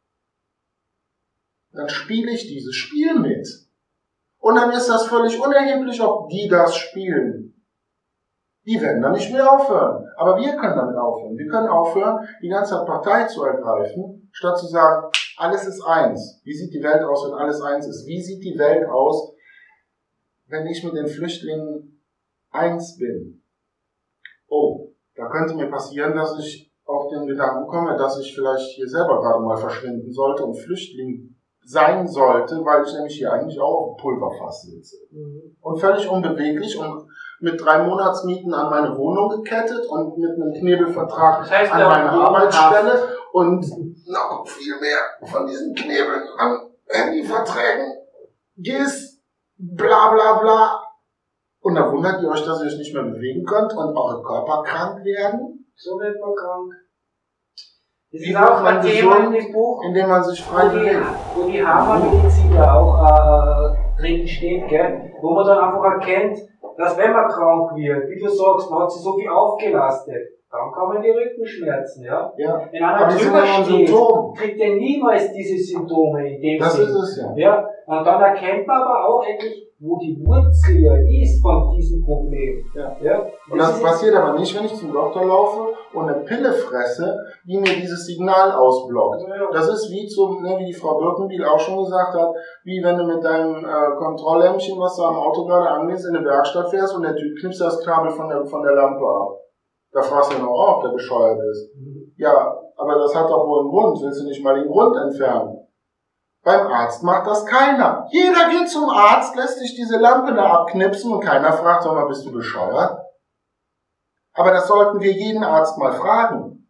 dann spiele ich dieses Spiel mit. Und dann ist das völlig unerheblich, ob die das spielen. Die werden dann nicht mehr aufhören. Aber wir können damit aufhören. Wir können aufhören, die ganze Zeit Partei zu ergreifen, statt zu sagen, alles ist eins. Wie sieht die Welt aus, wenn alles eins ist? Wie sieht die Welt aus, wenn ich mit den Flüchtlingen eins bin? Oh, da könnte mir passieren, dass ich auf den Gedanken komme, dass ich vielleicht hier selber gerade mal verschwinden sollte und Flüchtling sein sollte, weil ich nämlich hier eigentlich auch auf dem Pulverfass sitze. Und völlig unbeweglich und mit 3 Monatsmieten an meine Wohnung gekettet und mit einem Knebelvertrag an meine Arbeitsstelle und noch viel mehr von diesen Knebeln an Handyverträgen, GIS, bla bla bla. Und dann wundert ihr euch, dass ihr euch nicht mehr bewegen könnt und eure Körper krank werden? So wird man krank. Das Wie ist auch man ein Thema in gesund, dem Buch, indem man sich frei bewegt. wo die Hammermedizin ja auch drin steht, gell? Wo man dann einfach erkennt, dass wenn man krank wird, wie du sagst, man hat sich so viel aufgelastet, dann kommen die Rückenschmerzen, ja? Ja. Wenn einer Aber die sind drüber ja ein steht, Symptom. kriegt er niemals diese Symptome in dem Das Sinn. ist es ja. Ja, und dann erkennt man aber auch endlich, wo die Wurzel ja ist von diesem Problem. Ja. Und das passiert aber nicht, wenn ich zum Doktor laufe und eine Pille fresse, die mir dieses Signal ausblockt. Das ist wie wie die Frau Birkenbiel auch schon gesagt hat, wie wenn du mit deinem Kontrolllämpchen, was du am Auto gerade angehst, in eine Werkstatt fährst und der Typ knipst das Kabel von der Lampe ab. Da fragst du noch, ob der bescheuert ist. Ja, aber das hat doch wohl einen Grund. Willst du nicht mal den Grund entfernen? Beim Arzt macht das keiner. Jeder geht zum Arzt, lässt sich diese Lampe da abknipsen und keiner fragt, sag mal, bist du bescheuert? Aber das sollten wir jeden Arzt mal fragen.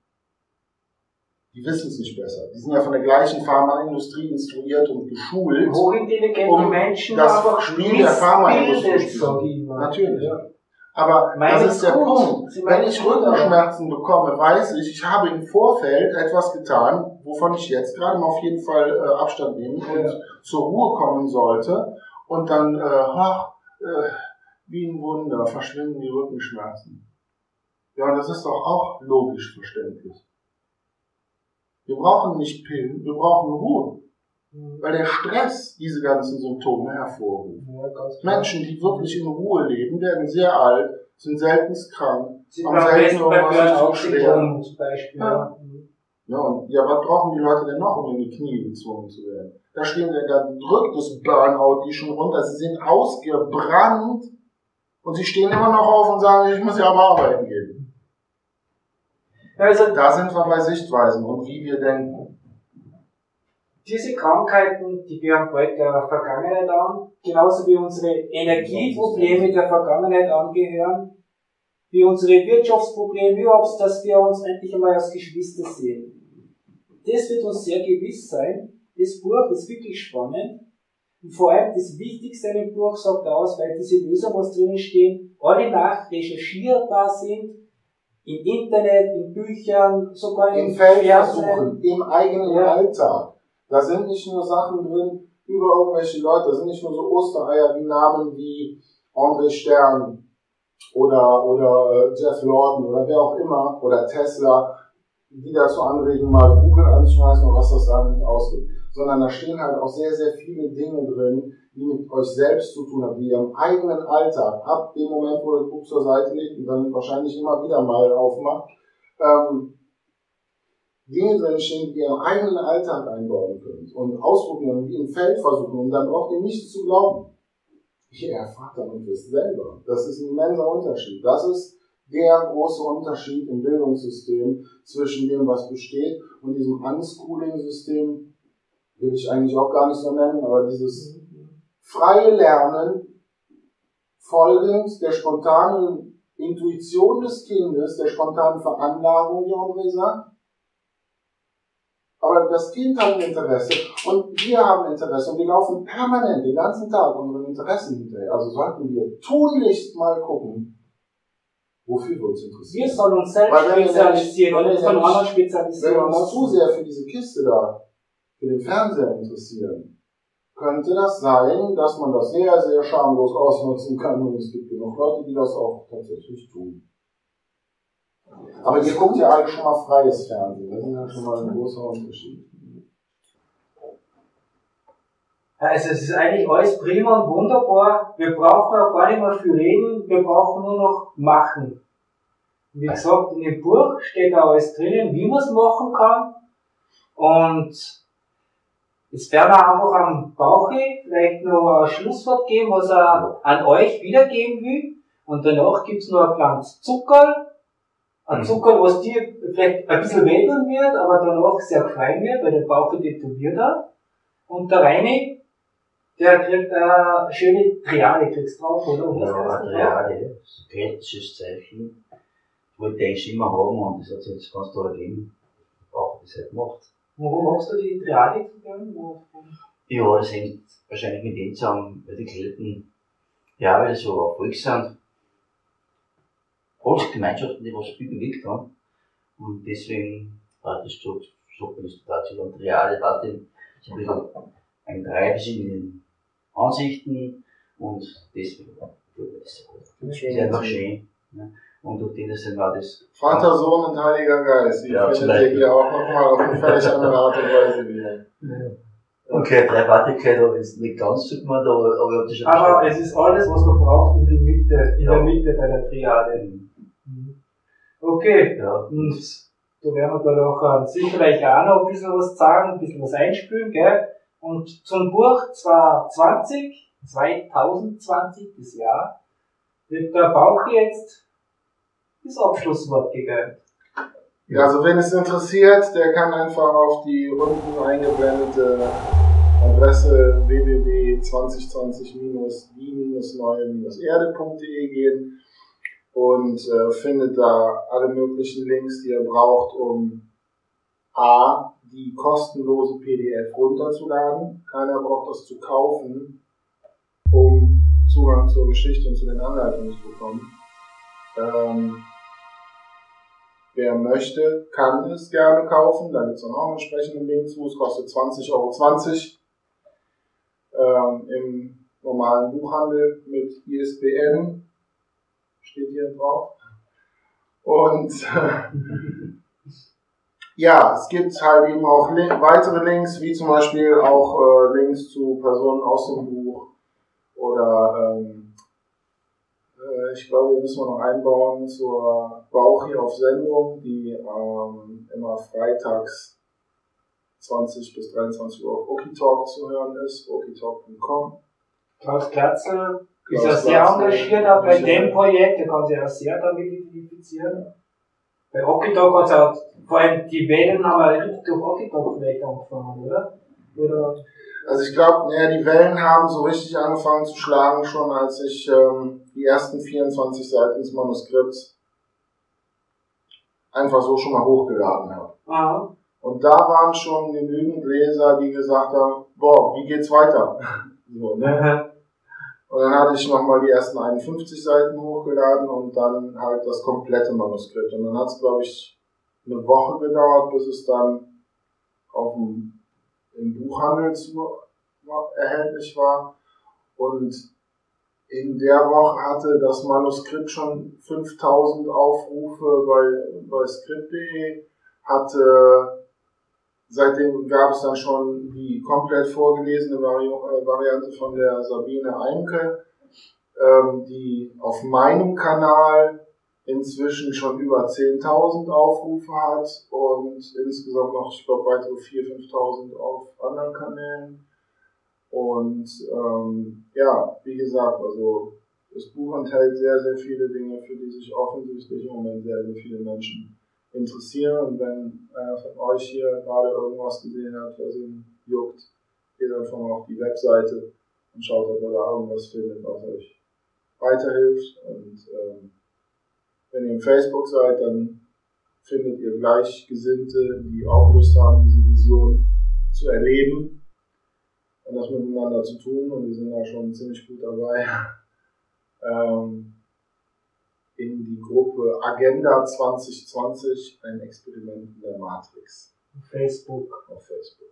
Die wissen es nicht besser. Die sind ja von der gleichen Pharmaindustrie instruiert und geschult. Hochintelligente Menschen, das aber Spiel der Pharmaindustrie zu spielen. Natürlich. Ja. Aber das ist der Punkt. Wenn ich gut, Rückenschmerzen bekomme, weiß ich habe im Vorfeld etwas getan, wovon ich jetzt gerade mal auf jeden Fall Abstand nehmen und zur Ruhe kommen sollte. Und dann, wie ein Wunder, verschwinden die Rückenschmerzen. Ja, das ist doch auch logisch verständlich. Wir brauchen nicht Pillen, wir brauchen Ruhe. Weil der Stress diese ganzen Symptome hervorruft. Menschen, die wirklich in Ruhe leben, werden sehr alt, sind seltenst krank, haben selten irgendwas zu beschweren. Zum Beispiel. Ja. Ja, und was brauchen die Leute denn noch, um in die Knie gezwungen zu werden? Da drückt das Burnout die schon runter, sie sind ausgebrannt und sie stehen immer noch auf und sagen, ich muss ja aber arbeiten gehen. Also, da sind wir bei Sichtweisen und wie wir denken. Diese Krankheiten, die gehören bald der Vergangenheit an, genauso wie unsere Energieprobleme der Vergangenheit angehören, wie unsere Wirtschaftsprobleme überhaupt, dass wir uns endlich einmal als Geschwister sehen. Das wird uns sehr gewiss sein. Das Buch ist wirklich spannend. Und vor allem das Wichtigste in dem Buch sagt aus, weil diese Lösungen, was drinnen stehen, alle nachrecherchierbar sind, im Internet, in Büchern, sogar im Feldversuchen, im eigenen Alltag. Da sind nicht nur Sachen drin über irgendwelche Leute, da sind nicht nur so Ostereier wie Namen wie André Stern oder Jeff Lawton oder wer auch immer, oder Tesla, die dazu anregen, mal Google anzuschmeißen und was das da nicht ausgibt. Sondern da stehen halt auch sehr, sehr viele Dinge drin, die mit euch selbst zu tun haben, die ihr im eigenen Alltag, ab dem Moment, wo ihr das Buch zur Seite legt und dann wahrscheinlich immer wieder mal aufmacht, Dinge drinstehen, die ihr im eigenen Alltag einbauen könnt und ausprobieren, wie im Feld versuchen, und dann braucht ihr nichts zu glauben. Ihr erfahrt dann und wisst selber. Das ist ein immenser Unterschied. Das ist der große Unterschied im Bildungssystem zwischen dem, was besteht, und diesem Unschooling-System, will ich eigentlich auch gar nicht so nennen, aber dieses freie Lernen folgend der spontanen Intuition des Kindes, der spontanen Veranlagung, wie André sagt. Aber das Kind hat ein Interesse und wir haben Interesse und wir laufen permanent den ganzen Tag unseren Interessen hinterher. Also sollten wir tunlichst mal gucken, wofür wir uns interessieren. Wir sollen uns selbst spezialisieren und uns von anderen spezialisieren. Wenn wir uns zu sehr für diese Kiste da, für den Fernseher interessieren, könnte das sein, dass man das sehr, sehr schamlos ausnutzen kann, und es gibt genug Leute, die das auch tatsächlich tun. Aber ihr guckt ja alle schon mal freies Fernsehen, das ist ja schon mal ein großer Unterschied. Also es ist eigentlich alles prima und wunderbar. Wir brauchen auch gar nicht mehr viel reden, wir brauchen nur noch machen. Wie gesagt, in dem Buch steht da alles drinnen, wie man es machen kann. Und jetzt werden wir einfach am Bauchi vielleicht noch ein Schlusswort geben, was er an euch wiedergeben will. Und danach gibt's noch ein kleines Zuckerl. Ein Zuckerl, was dir vielleicht ein bisschen wehtun wird, aber danach sehr gefallen wird, weil der Bauchi tätowiert hat. Und der Reini, der kriegt eine schöne Triade, kriegst drauf, oder? Ja, eine Triade, das ist ein kritisches Zeichen. Ich wollte eigentlich immer haben und das hat sich jetzt ganz toll ergeben. Ich brauche das halt gemacht. Warum machst du die Triade zusammen? Ja, das hängt wahrscheinlich mit dem zusammen, weil die Kelten, ja, weil die so erfolgreich sind. Alles Gemeinschaften, die was viel bewegt haben. Und deswegen war das so, sagt man das dazu, und Triade hat den, so ein bisschen ein drei verschiedene Ansichten, und deswegen, das ist einfach schön. Ne? Und durch den ist dann auch das. Vater, Sohn und Heiliger Geist, die ja, findet ihr hier auch nochmal auf eine völlig andere Art und Weise wieder. Okay, Dreipartigkeit habe ich jetzt nicht ganz so gemacht, aber ich habe das schon Aber verstanden. es ist alles, was man braucht in der Mitte bei der Triade. Okay, Ja. und da werden wir da noch sicherlich auch noch ein bisschen was sagen, ein bisschen was einspülen, gell? Und zum Buch 2020, das Jahr, wird der Bauch jetzt das Abschlusswort gegeben. Ja, also wenn es interessiert, der kann einfach auf die unten eingeblendete Adresse www.2020-die-neue-erde.de gehen und findet da alle möglichen Links, die ihr braucht, um a. die kostenlose PDF runterzuladen. Keiner braucht das zu kaufen, um Zugang zur Geschichte und zu den Anleitungen zu bekommen. Wer möchte, kann es gerne kaufen. Da gibt es dann auch einen entsprechenden Link zu. Es kostet 20,20 € im normalen Buchhandel mit ISBN. Steht hier drauf. Und ja, es gibt halt eben auch weitere Links, wie zum Beispiel auch Links zu Personen aus dem Buch oder ich glaube, hier müssen wir noch einbauen zur Bauchi auf Sendung, die immer freitags 20 bis 23 Uhr auf Okitalk zu hören ist, okitalk.com. Klaus Glatzel ist ja sehr engagiert auch bei dem Projekt, der kann sich auch sehr damit identifizieren. Bei Okitalk hat es auch, vor allem die Wellen haben wir richtig durch Okitalk vielleicht angefangen, oder? Also ich glaube, die Wellen haben so richtig angefangen zu schlagen, schon als ich die ersten 24 Seiten des Manuskripts einfach so schon mal hochgeladen habe. Aha. Und da waren schon genügend Leser, die gesagt haben, boah, wie geht's weiter? So, ne? Und dann hatte ich nochmal die ersten 51 Seiten hochgeladen und dann halt das komplette Manuskript. Und dann hat es, glaube ich, eine Woche gedauert, bis es dann im Buchhandel erhältlich war. Und in der Woche hatte das Manuskript schon 5000 Aufrufe bei script.de, seitdem gab es dann schon die komplett vorgelesene Variante von der Sabine Einke, die auf meinem Kanal inzwischen schon über 10.000 Aufrufe hat und insgesamt noch, ich glaube, weitere 4.000, 5.000 auf anderen Kanälen. Und ja, wie gesagt, also das Buch enthält sehr, sehr viele Dinge, für die sich offensichtlich im Moment sehr, sehr viele Menschen interessieren. Und wenn einer von euch hier gerade irgendwas gesehen hat, was ihn juckt, geht einfach mal auf die Webseite und schaut, ob ihr da irgendwas findet, was euch weiterhilft. Und wenn ihr im Facebook seid, dann findet ihr Gleichgesinnte, die auch Lust haben, diese Vision zu erleben und das miteinander zu tun. Und wir sind da schon ziemlich gut dabei, in die Gruppe Agenda 2020, ein Experiment in der Matrix. Auf Facebook. Auf Facebook.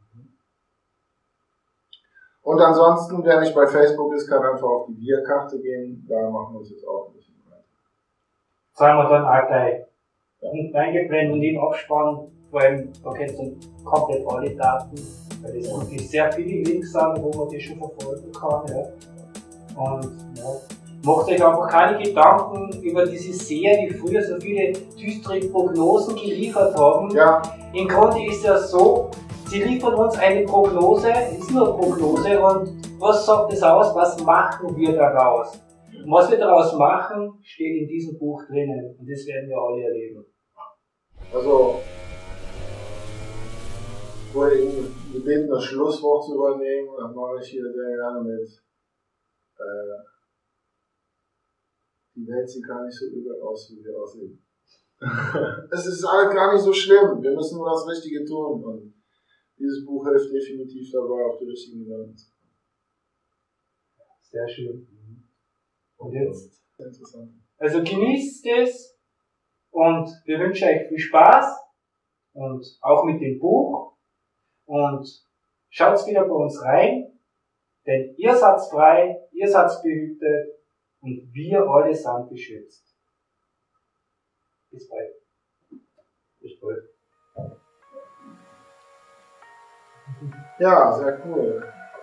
Und ansonsten, wer nicht bei Facebook ist, kann einfach auf die Bierkarte gehen. Da machen wir uns jetzt auch ein bisschen rein. Sagen wir dann auch gleich unten eingeblendet und im Abspann, vor allem, da kennst du komplett alle Daten, weil es wirklich sehr viele Links sind, wo man die schon verfolgen kann. Ja. Und ja, macht euch einfach keine Gedanken über diese Seher, die früher so viele düstere Prognosen geliefert haben. Ja. Im Grunde ist ja so, sie liefern uns eine Prognose, ist nur eine Prognose, und was sagt es aus, was machen wir daraus? Und was wir daraus machen, steht in diesem Buch drinnen, und das werden wir alle erleben. Also, vorhin gebeten, das Schlusswort zu übernehmen, das mache ich hier sehr gerne mit. Die Welt sieht gar nicht so übel aus, wie wir aussehen. Es ist alles gar nicht so schlimm, wir müssen nur das Richtige tun. Und dieses Buch hilft definitiv dabei, auf die richtigen Gedanken zu kommen. Sehr schön. Und jetzt? Interessant. Also genießt es und wir wünschen euch viel Spaß und auch mit dem Buch, und schaut wieder bei uns rein, denn ihr seid frei, ihr seid behütet und wir alle sind beschützt. Bis bald. Bis bald. Ja, sehr cool.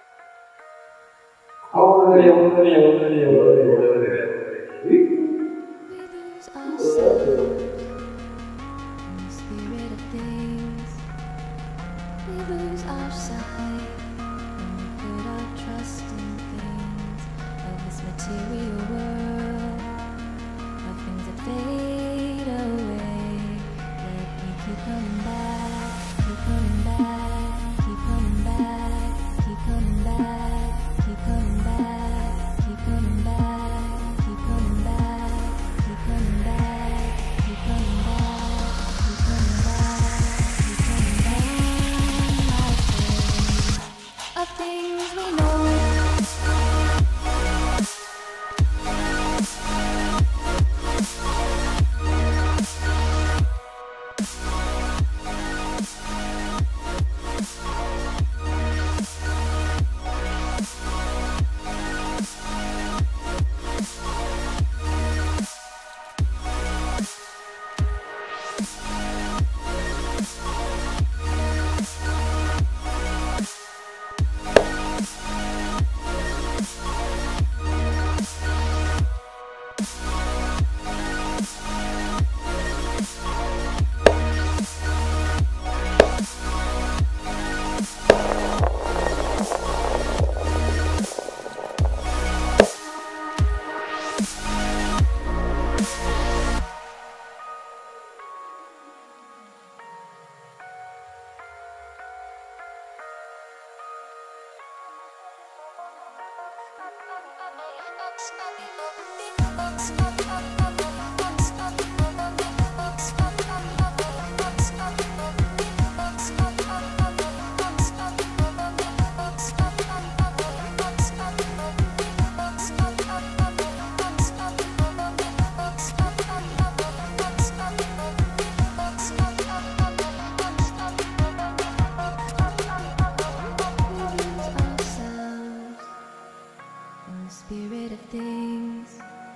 Spirit of things,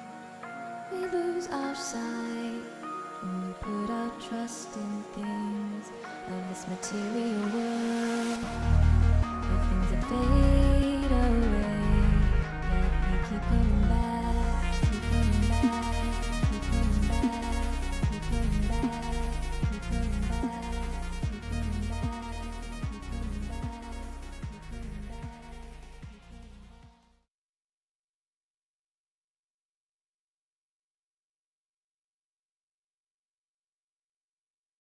we lose our sight when we put our trust in things of this material world, where things that fade away, yet we keep coming back.